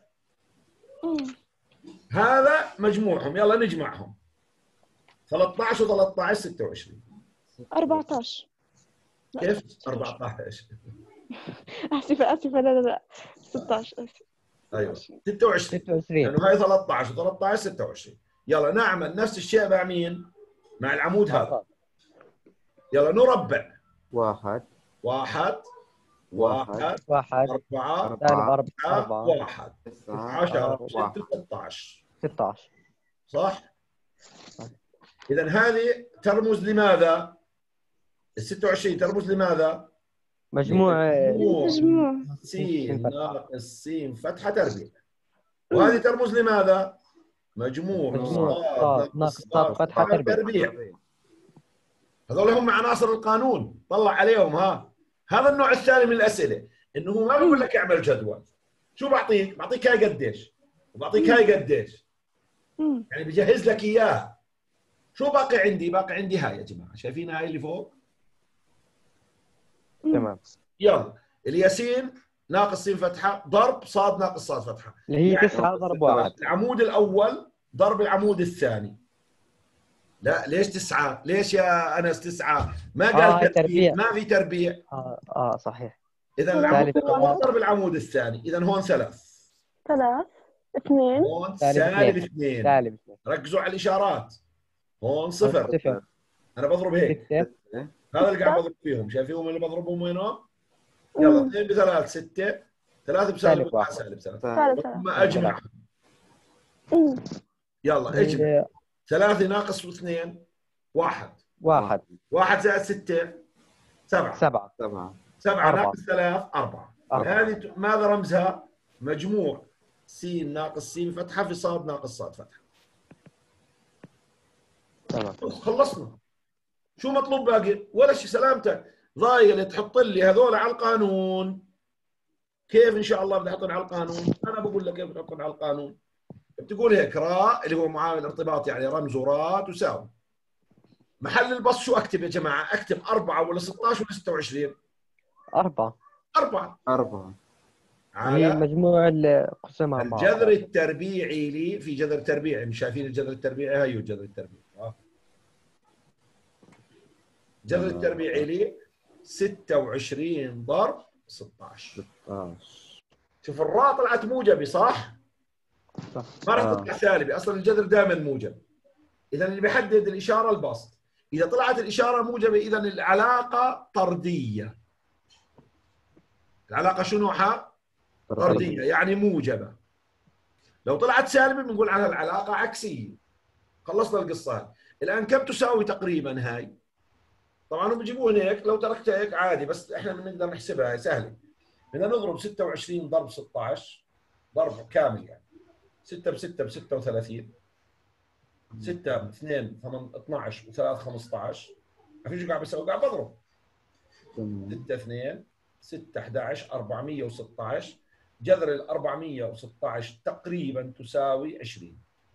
هذا مجموعهم، يلا نجمعهم. 13 و13 26. 14. كيف 14؟ آسفة لا 16 آسف. ايوه 26 لانه هاي 13 و13 26. يلا نعمل نفس الشيء مع مين؟ مع العمود هذا. يلا نربع. 1 1 1 1 4 سالب 4 1 10 1 16 16. صح؟ إذا هذه ترمز لماذا؟ ال 26 ترمز لماذا؟ مجموع مجموع س ناقص س فتحة تربيع. وهذه ترمز لماذا؟ مجموع صاد ناقص صاد فتحة تربيع. هذول هم عناصر القانون، طلع عليهم ها. هذا النوع الثاني من الأسئلة، إنه هو ما بقول لك اعمل جدول. شو بعطيك؟ بعطيك هاي قديش وبعطيك هاي قديش. يعني بجهز لك إياها. شو باقي عندي؟ باقي عندي هاي يا جماعة، شايفين هاي اللي فوق؟ تمام. يلا الياسين ناقص س فتحة ضرب صاد ناقص صاد فتحة اللي هي يعني 9 ضرب 1. العمود الأول ضرب العمود الثاني. لا ليش 9؟ ليش يا أنس 9؟ ما قال تربيع، ما في تربيع. صحيح. إذا العمود الأول ضرب العمود الثاني، إذا هون 3 2 هون سالب 2. ركزوا على الإشارات. هون 0 أنا بضرب هيك 6. هذا اللي قاعد بضرب فيهم، شايفيهم اللي بضربهم وينهم؟ يلا 2 ب3 6 3 بسالب 1 سالب 3 ثم أجمعهم. يلا اجمع 3 ناقص 2 1 زائد 6 7 ناقص 3 4. هذه ماذا رمزها؟ مجموع س ناقص س فتحة في صاد ناقص صاد فتحة. تمام. خلصنا. شو مطلوب باقي؟ ولا شيء. سلامتك. ضايل تحط لي هذول على القانون. كيف ان شاء الله بدي احطهم على القانون؟ انا بقول لك كيف بتحطهم على القانون. بتقول هيك راء اللي هو معامل ارتباط، يعني رمزه راء تساوي. محل البسط شو اكتب يا جماعه؟ اكتب 4 ولا 16 ولا 26؟ 4 على مجموع القسم الجذر التربيعي لي. في جذر تربيعي، مش شايفين الجذر التربيعي؟ هيو الجذر التربيعي. الجذر التربيعي لي 26 ضرب 16. شوف الراء طلعت موجبه صح؟ ما راح تطلع سالبه، اصلا الجذر دائما موجب. اذا اللي بيحدد الاشاره البسط. اذا طلعت الاشاره موجبه اذا العلاقه طرديه. العلاقه شو نوعها؟ طرديه يعني موجبه. لو طلعت سالبه بنقول عنها العلاقه عكسيه. خلصنا القصه هاي. الان كم تساوي تقريبا هاي؟ طبعا هم بيجيبوها هيك، لو تركتها هيك عادي، بس احنا بنقدر نحسبها، هاي سهله. بدنا نضرب 26 ضرب 16 ضرب كامل، يعني 6 ب6 ب 36 6 ب 2 12 و 3 15. عارفين شو قاعد بسوي؟ قاعد بضرب 6 2 6 11 416. جذر ال 416 تقريبا تساوي 20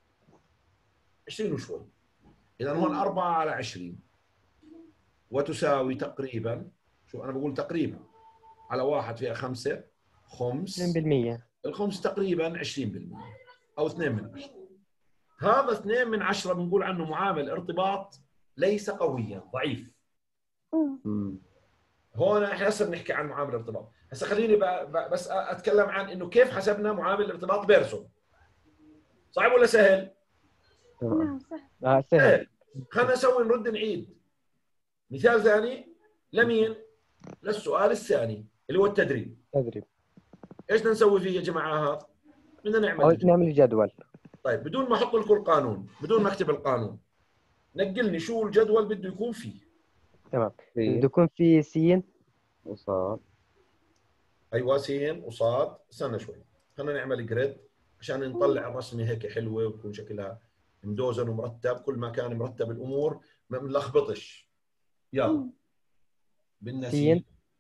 وشوي. اذا هون 4 على 20 وتساوي تقريبا، شو انا بقول تقريبا على 1 فيها 5 خمس 2%. الخمس تقريبا 20% او 2 من 10. هذا 2 من 10 بنقول عنه معامل ارتباط ليس قويا، ضعيف. هون احنا هسه بنحكي عن معامل الارتباط. هسه خليني بس اتكلم عن انه كيف حسبنا معامل الارتباط بيرسون. صعب ولا سهل؟ تمام. نعم سهل. سهل. سهل. خلينا نرد نعيد مثال ثاني لمين؟ للسؤال الثاني اللي هو التدريب. تدريب. ايش بدنا نسوي فيه يا جماعه هذا؟ بدنا نعمل نعمل جدول. طيب بدون ما احط لكم القانون، بدون ما اكتب القانون، نقلني شو الجدول بده يكون فيه. تمام. سين بده يكون في سين وصاد. ايوه سين وصاد. استنى شوي، خلينا نعمل جريد عشان نطلع الرسمه هيك حلوه وتكون شكلها مدوزن ومرتب. كل ما كان مرتب الامور ما بنلخبطش. يلا بدنا سين سين.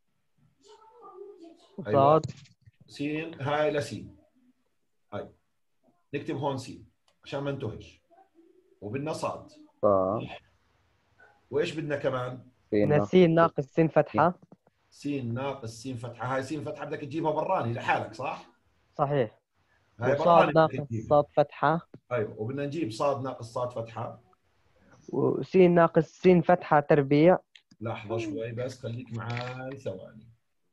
ايوه وصاد. سين هاي لسين. هاي نكتب هون سين عشان ما ننتهش. وبدنا صاد. صاد. وايش بدنا كمان؟ بدنا سين ناقص سين فتحة. سين ناقص سين فتحه. هاي سين فتحه بدك تجيبها براني لحالك صح؟ صحيح. هاي وصاد براني بدك ناقص تجيبها. صاد فتحة. ايوه وبدنا نجيب صاد ناقص صاد فتحه. وسين ناقص سين فتحة تربيع. لحظه شوي بس خليك معاي ثواني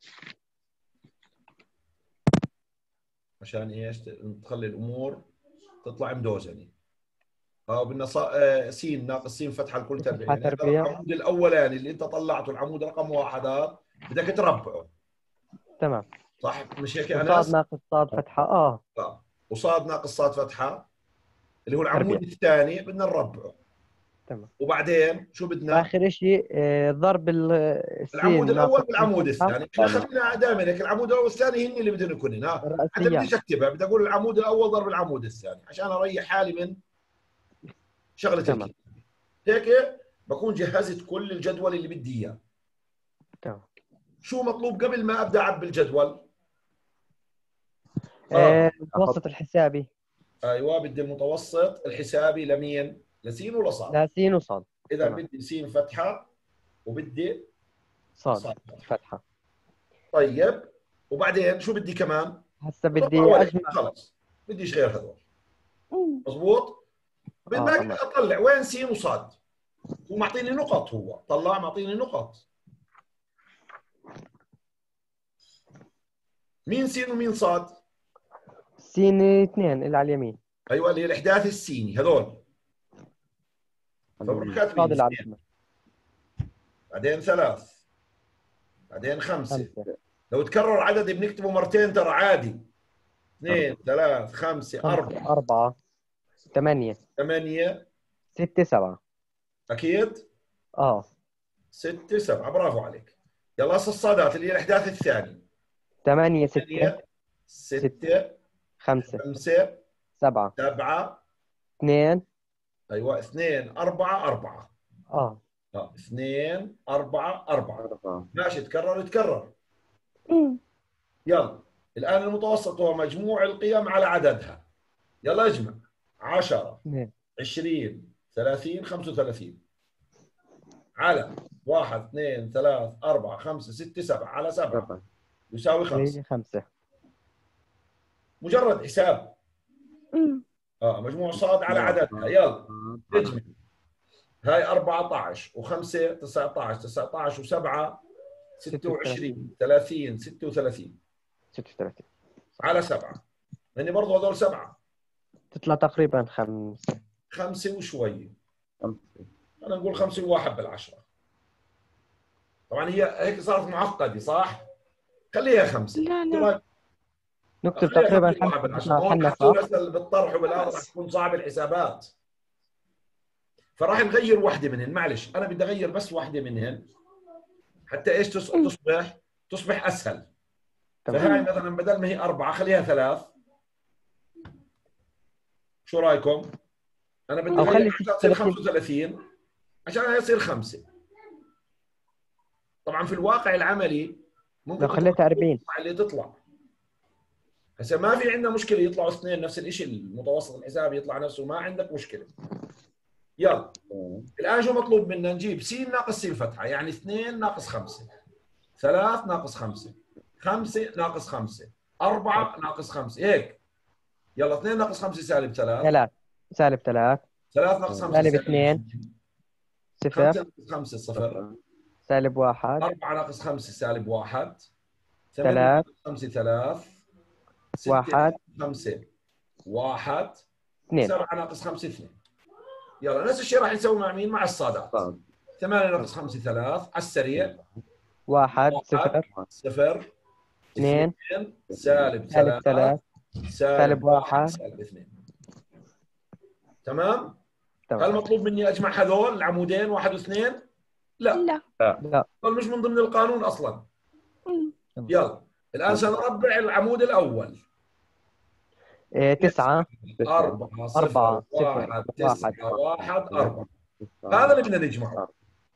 عشان ايش تخلي الامور تطلع مدوزنه. بدنا سين ناقص سين فتحه لكل تربيع. يعني هذا تربيع. العمود الاولاني اللي انت طلعته العمود رقم 1 هذا بدك تربعه. تمام. صح مش هيك يا وصاد انس؟ ناقص صاد فتحة. وصاد ناقص صاد فتحه اللي هو العمود تربيع. الثاني بدنا نربعه. تمام. وبعدين شو بدنا؟ آخر شيء ضرب السين العمود الاول ناقص بالعمود سين فتحة. الثاني. احنا خلينا دائما هيك العمود الاول والثاني هن اللي بدهم يكونوا. ها حتى الرأسيات. بديش اكتبها، بدي اقول العمود الاول ضرب العمود الثاني عشان اريح حالي من شغله تمام. الكتابه. هيك بكون جهزت كل الجدول اللي بدي اياه. تمام. شو مطلوب قبل ما ابدا اعبي الجدول؟ المتوسط الحسابي. ايوه بدي المتوسط الحسابي لمين؟ لسين ولا صاد؟ لا سين وصاد. اذا تمام. بدي سين فتحه وبدي صاد صاد فتحة. طيب وبعدين شو بدي كمان؟ هسه بدي أطلع ولد. أجمع. خلص بديش غير هذول. مضبوط؟ بالباقي تمام. اطلع وين سين وصاد. ومعطيني نقط. هو طلع معطيني نقط. مين سين ومين صاد؟ سين 2 اللي على اليمين. ايوه اللي هي الاحداث السيني هذول. فبروح صاد كاتبين اللي على 2 الشمال. بعدين 3 بعدين 5. 5. لو تكرر عدد بنكتبه مرتين ترى عادي. 2 3 5 4 4 8 8 6 7. اكيد 6 7. برافو عليك. يلا هسه الصادات اللي هي الاحداث الثاني. 8 6 8 6 5 5 7 7 2. ايوه 2 4 4. 2 4 4 4. ماشي. تكرر. يلا الآن المتوسط هو مجموع القيم على عددها. يلا اجمع 10 2 20 30 35 على 1 2 3 4 5 6 7 على 7 يساوي 5. 5. مجرد حساب. مجموع صاد على عددها. يلا اجمع. هاي 14 و5 19 19 و7 26 30 36 36 على 7. لاني برضه هذول 7. تطلع تقريبا 5 وشوي. 5. انا نقول 5 وواحد بالعشرة. طبعا هي هيك صارت معقده صح؟ خليها 5. لا نكتب تقريبا 5 بالعشرة. 5. هون حطوا اسئله بالطرح وبالهذا رح تكون صعب الحسابات. فراح نغير واحده منهن. معلش انا بدي اغير بس واحده منهن حتى ايش تصبح اسهل. فهاي مثلا بدل ما هي 4 خليها 3. شو رايكم؟ انا بدي أو خلي عشان تصير 35 عشان يصير 5. طبعا في الواقع العملي ممكن لو خليتها 40 اللي تطلع. هسه ما في عندنا مشكله يطلعوا اثنين نفس الشيء. المتوسط الحسابي يطلع نفسه ما عندك مشكله. يلا الان شو مطلوب منا؟ نجيب س ناقص س فتحه يعني 2 ناقص 5 3 ناقص 5 5 ناقص 5 4 ناقص 5 هيك. يلا 2 ناقص 5 سالب 3 سالب 3 3 ناقص 5 سالب 2 5 0 ناقص 5 0 سالب 1. 4 ناقص 5 سالب 1. 8 3. ناقص 5 3. 6 1. 5 1. 2. 7 ناقص 5 2. يلا نفس الشيء راح نسوي مع مين؟ مع الصادات. صاد 8 ناقص 5 3 على السريع. 1 0 0 2 سالب سالب 3 3 سالب 1. سالب 2. تمام؟ هل تمام. مطلوب مني اجمع هذول العمودين 1 و2؟ لا، لا. لا. هذول مش من ضمن القانون اصلا. مم. يلا الان سنربع العمود الاول. 9 4 0 4 1 0 9 1 4. 9 هذا اللي بدنا نجمعه.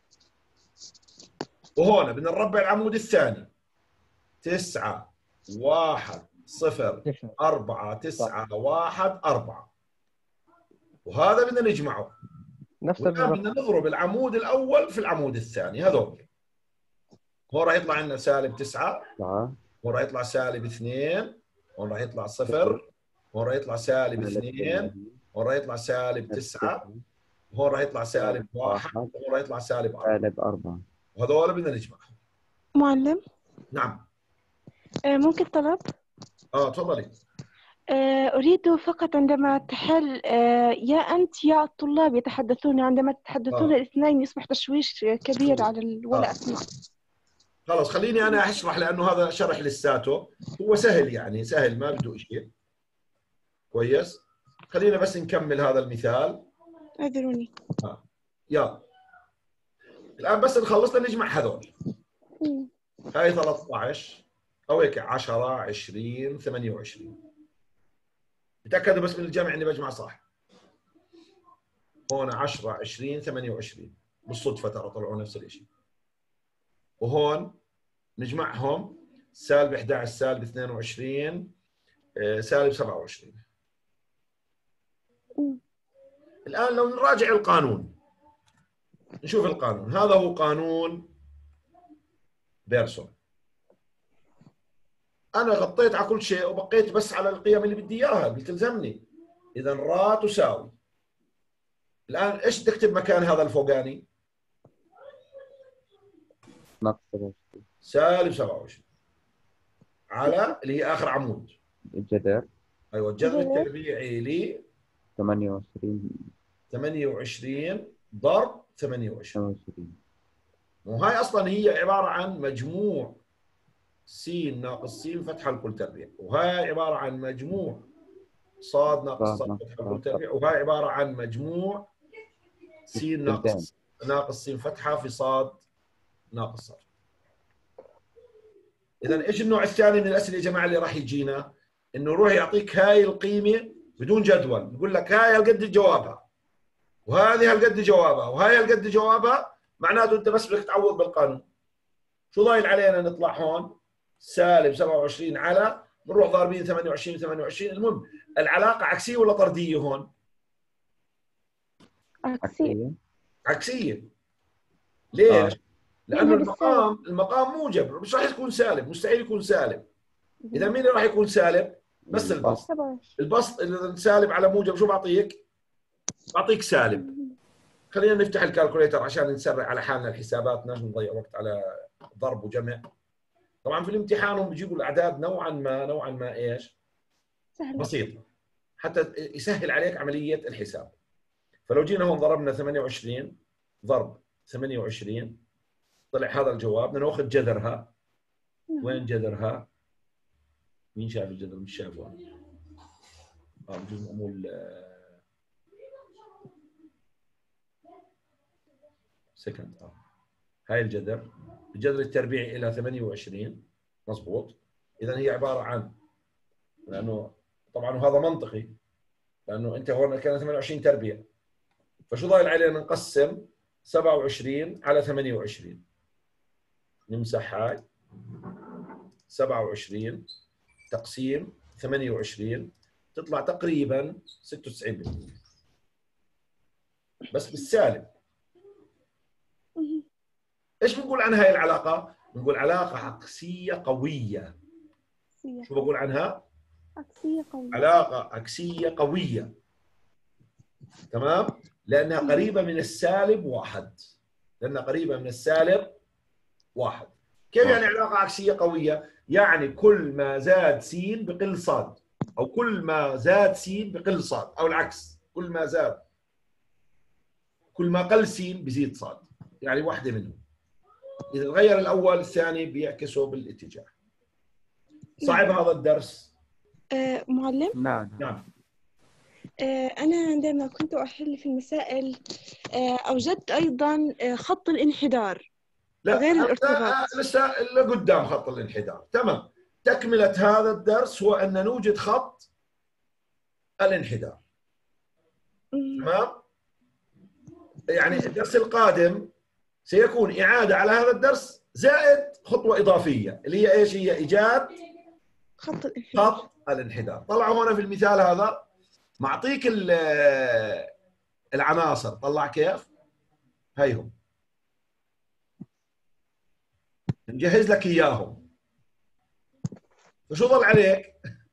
وهون بدنا نربع العمود الثاني. 9 1 0 4 9 1 4. وهذا بدنا نجمعه. نفس والآن الرقم. بدنا نضرب العمود الأول في العمود الثاني هذول. هون راح يطلع عندنا سالب 9. هون راح يطلع سالب 2. هون راح يطلع 0. هون راح يطلع سالب 2. هون راح يطلع سالب 9. هون راح يطلع سالب 1. هون راح يطلع سالب 4. سالب 4. وهذول بدنا نجمعهم. معلم، نعم. ممكن طلب؟ تفضلي. أريد فقط عندما تحل يا أنت يا الطلاب يتحدثون، عندما تتحدثون الاثنين يصبح تشويش كبير على ولا أسمع. خلاص خليني أنا أشرح لأنه هذا شرح لساته. هو سهل يعني سهل ما بده شيء. كويس. خلينا بس نكمل هذا المثال. اعذروني. يلا الآن بس نخلص نجمع هذول. هاي 13 أو هيك 10 20 28. تأكدوا بس من الجمع إني بجمع صح. هون 10 20 28 بالصدفة ترى طلعوا نفس الشيء. وهون نجمعهم سالب 11 سالب 22 سالب 27. الآن لو نراجع القانون نشوف القانون. هذا هو قانون بيرسون. أنا غطيت على كل شيء وبقيت بس على القيم اللي بدي إياها اللي تلزمني. إذا را تساوي. الآن إيش تكتب مكان هذا الفوقاني؟ ناقص 27 سالب 27 على اللي هي آخر عمود. الجذر. أيوة الجذر التربيعي ل 28 ضرب 28. وهاي أصلا هي عبارة عن مجموع س ناقص س فتحة لكل تربيع، وهاي عبارة عن مجموع صاد ناقص صاد فتحة لكل تربيع، وهاي عبارة عن مجموع س ناقص س فتحة في صاد ناقص صاد. إذا إيش النوع الثاني من الأسئلة يا جماعة اللي راح يجينا؟ إنه يروح يعطيك هاي القيمة بدون جدول، يقول لك هاي هالقد جوابها، وهذه هالقد جوابها، وهاي هالقد جوابها، معناته أنت بس بدك تعوض بالقانون. شو ضايل علينا نطلع هون؟ سالب 27 على بنروح ضاربين 28 28. المهم العلاقة عكسية ولا طردية هون؟ عكسية. عكسية. ليش؟ لأنه المقام موجب، مش راح يكون سالب، مستحيل يكون سالب. إذا مين راح يكون سالب؟ بس البسط. البسط إذا سالب على موجب شو بعطيك؟ بعطيك سالب. خلينا نفتح الكالكوليتر عشان نسرع على حالنا الحسابات، ما نضيع وقت على ضرب وجمع. طبعا في الامتحان هم بيجيبوا الاعداد نوعا ما ايش؟ سهل. بسيطه حتى يسهل عليك عمليه الحساب. فلو جينا هون ضربنا 28 ضرب 28 طلع هذا الجواب. بدنا ناخذ جذرها. وين جذرها؟ مين شاف الجذر؟ مش شافه. بجوز معمول سكند. هاي الجذر التربيعي إلى 28 مضبوط. إذا هي عبارة عن، لأنه طبعا وهذا منطقي لأنه أنت هون كان 28 تربيع، فشو ضايل علينا نقسم 27 على 28. نمسح هاي 27 تقسيم 28 تطلع تقريبا 96% بس بالسالب. ايش بنقول عن هاي العلاقة؟ بنقول علاقة عكسية قوية. شو بقول عنها؟ عكسية قوية. علاقة عكسية قوية. تمام؟ لأنها قريبة من السالب 1. لأنها قريبة من السالب واحد. كيف يعني علاقة عكسية قوية؟ يعني كل ما زاد س بقل صاد، أو كل ما زاد س بقل صاد، أو العكس، كل ما قل س بزيد صاد، يعني واحدة منهم. إذا تغير الأول الثاني بيعكسه بالاتجاه. صعب هذا الدرس؟ معلم؟ نعم. نعم. أنا عندما كنت أحل في المسائل أوجدت أيضا خط الانحدار لا غير الارتباط. لسه اللي قدام خط الانحدار. تمام. تكملة هذا الدرس هو أن نوجد خط الانحدار. تمام. يعني الدرس القادم سيكون إعادة على هذا الدرس زائد خطوة إضافية اللي هي إيش؟ هي إيجاد خط الانحدار. طلعوا هنا في المثال هذا معطيك العناصر، طلع كيف؟ هيهم نجهز لك إياهم. فشو ضل عليك؟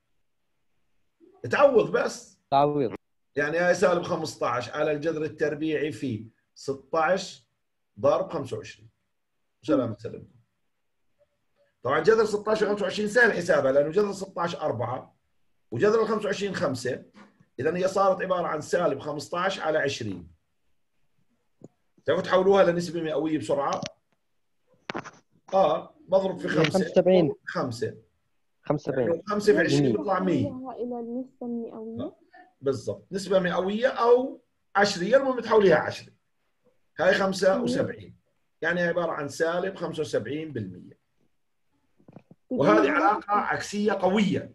تعوض بس. تعويض. يعني هاي سالب 15 على الجذر التربيعي في 16 ضرب 25. سلام سلام. طبعا جذر 16 و 25 سهل حسابها، لانه جذر 16 4 وجذر ال 25 5، اذا هي صارت عباره عن سالب 15 على 20. تبغوا تحولوها لنسبه مئويه بسرعه؟ بضرب في 5 75. 5 75 5 في 20 بيطلع 100 إلى النسبة المئوية. بالضبط، نسبه مئويه او عشريه، المهم تحوليها 10. هاي 75، يعني عباره عن سالب 75%. وهذه علاقة عكسية قوية.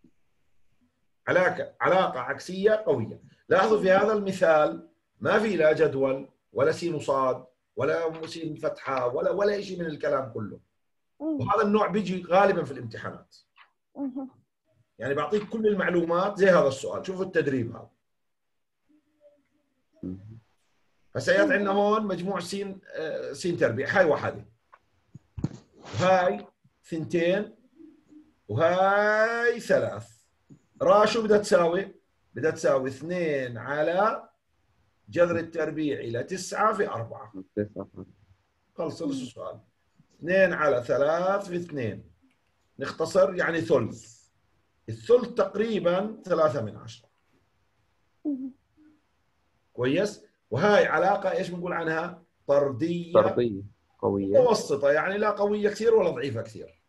علاقة عكسية قوية. لاحظوا في هذا المثال ما في لا جدول ولا سين صاد ولا سين فتحة ولا شيء من الكلام كله. وهذا النوع بيجي غالبا في الامتحانات. يعني بعطيك كل المعلومات زي هذا السؤال. شوفوا التدريب هذا. هسه عندنا هون مجموع سين تربيع، هاي واحدة وهاي ثنتين وهاي 3. شو بدها تساوي؟ بدها تساوي 2 على جذر التربيع إلى 9 في 4. خلص السؤال. 2 على 3 في 2. نختصر يعني ثلث. الثلث تقريبا 3/10. كويس؟ وهاي علاقة ايش بنقول عنها؟ طردية قوية متوسطة، يعني لا قوية كثير ولا ضعيفة كثير.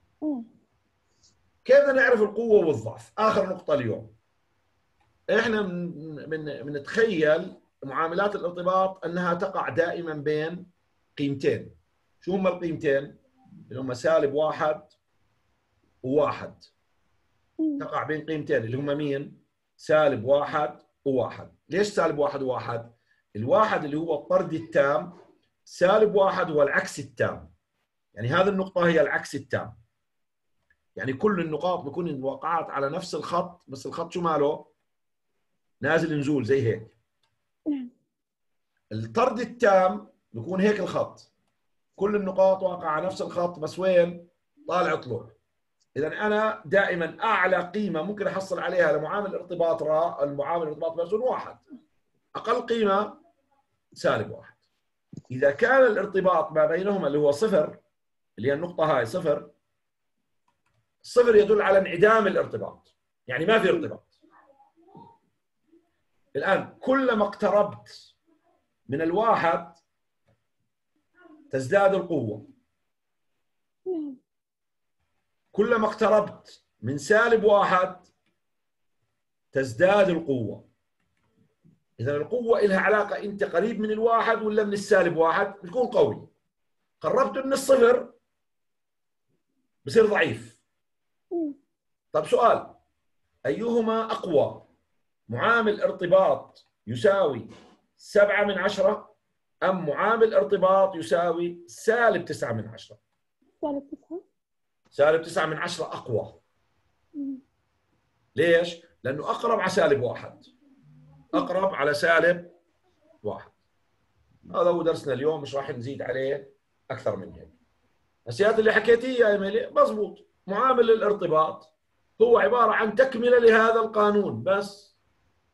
كيف بدنا نعرف القوة والضعف؟ آخر نقطة اليوم. احنا بنتخيل معاملات الارتباط انها تقع دائما بين قيمتين. شو هم القيمتين؟ اللي هم -1 و1. تقع بين قيمتين اللي هم مين؟ -1 و1. ليش -1 و1؟ الواحد اللي هو الطرد التام، -1 هو العكس التام. يعني هذه النقطة هي العكس التام. يعني كل النقاط بكون وقعت على نفس الخط، بس الخط شو ماله؟ نازل نزول زي هيك. الطرد التام بيكون هيك الخط، كل النقاط واقعة على نفس الخط، بس وين؟ طالع طلوع. إذا أنا دائما أعلى قيمة ممكن أحصل عليها لمعامل ارتباط المعامل ارتباط بيرسون 1. أقل قيمة -1. إذا كان الارتباط ما بينهما اللي هو 0، اللي هي النقطة هاي 0، 0 يدل على انعدام الارتباط، يعني ما في ارتباط. الآن كلما اقتربت من 1 تزداد القوة، كلما اقتربت من -1 تزداد القوة. إذا القوة لها علاقة أنت قريب من 1 ولا من -1 بتكون قوي. قربت من 0 بصير ضعيف. طب سؤال، أيهما أقوى؟ معامل ارتباط يساوي 7/10 أم معامل ارتباط يساوي -9/10؟ -9/10 أقوى. ليش؟ لأنه أقرب على -1، أقرب على -1. هذا هو درسنا اليوم، مش راح نزيد عليه أكثر من هيك. الأشياء اللي حكيتيه يا إيميلي مضبوط. معامل الارتباط هو عبارة عن تكملة لهذا القانون بس.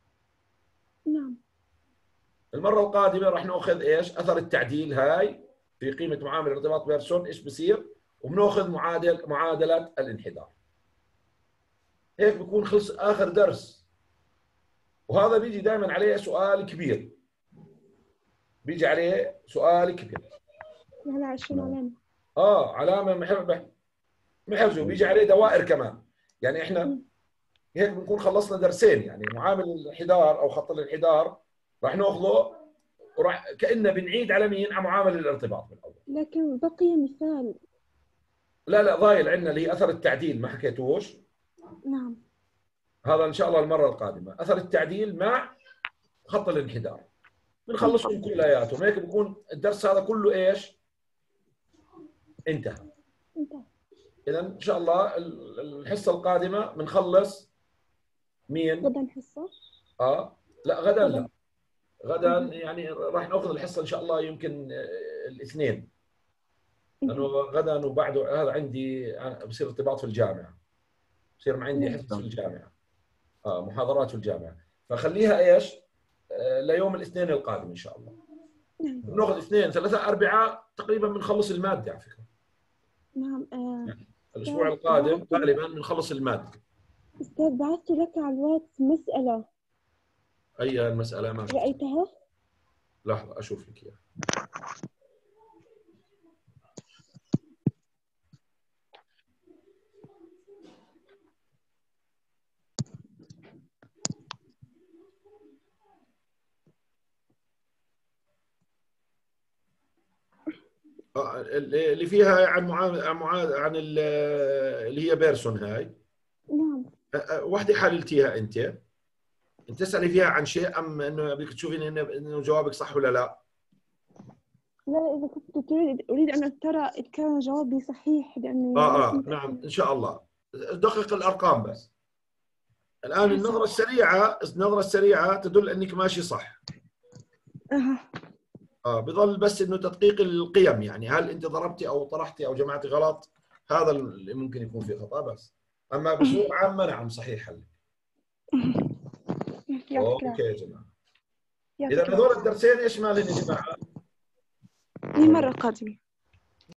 نعم. المرة القادمة راح نأخذ إيش؟ أثر التعديل هاي في قيمه معامل ارتباط بيرسون ايش بصير، وبناخذ معادله الانحدار. هيك بكون خلص اخر درس. وهذا بيجي دائما عليه سؤال كبير، بيجي عليه سؤال كبير على 20 علامة. علامه محفظه، بيجي عليه دوائر كمان. يعني احنا هيك بنكون خلصنا درسين، يعني معامل الانحدار او خط الانحدار راح ناخذه وراح كأنه بنعيد على مين؟ على معامل الارتباط بالاول. لكن بقي مثال. لا ضايل عندنا اللي هي اثر التعديل، ما حكيتوش. نعم. هذا ان شاء الله المره القادمه، اثر التعديل مع خط الانحدار بنخلصهم كلياتهم. هيك بكون الدرس هذا كله ايش؟ انتهى. اذا ان شاء الله الحصه القادمه بنخلص مين؟ غدا حصة؟ لا غدا لا. غدا يعني راح ناخذ الحصه ان شاء الله يمكن الاثنين، لانه غدا وبعده هذا عندي بصير ارتباط في الجامعه، بصير ما عندي حصص في الجامعه، محاضرات في الجامعه، فخليها ايش؟ ليوم الاثنين القادم ان شاء الله. بناخذ اثنين ثلاثاء اربعاء تقريبا بنخلص الماده على فكره. نعم. الاسبوع القادم غالبا بنخلص الماده. استاذ بعثت لك على الواتس مسألة. اي المساله؟ ما رأيتها؟ لحظه اشوف لك اياها. اللي فيها عن عن اللي هي بيرسون هاي. نعم. وحده حللتيها انت تسالي فيها عن شيء ام انه بدك تشوفين انه جوابك صح ولا لا؟ لا، اذا كنت اريد ان ترى اذا كان جوابي صحيح، لانه نعم ان شاء الله. دقق الارقام بس. الان النظره السريعه تدل انك ماشي صح. بظل بس انه تدقيق القيم، يعني هل انت ضربتي او طرحتي او جمعتي غلط، هذا اللي ممكن يكون فيه خطا بس. اما بصوره عامه نعم صحيح حلك. اوكي يا جماعه. اذا هذول الدرسين ايش مالهم يا جماعه؟ المره القادمه.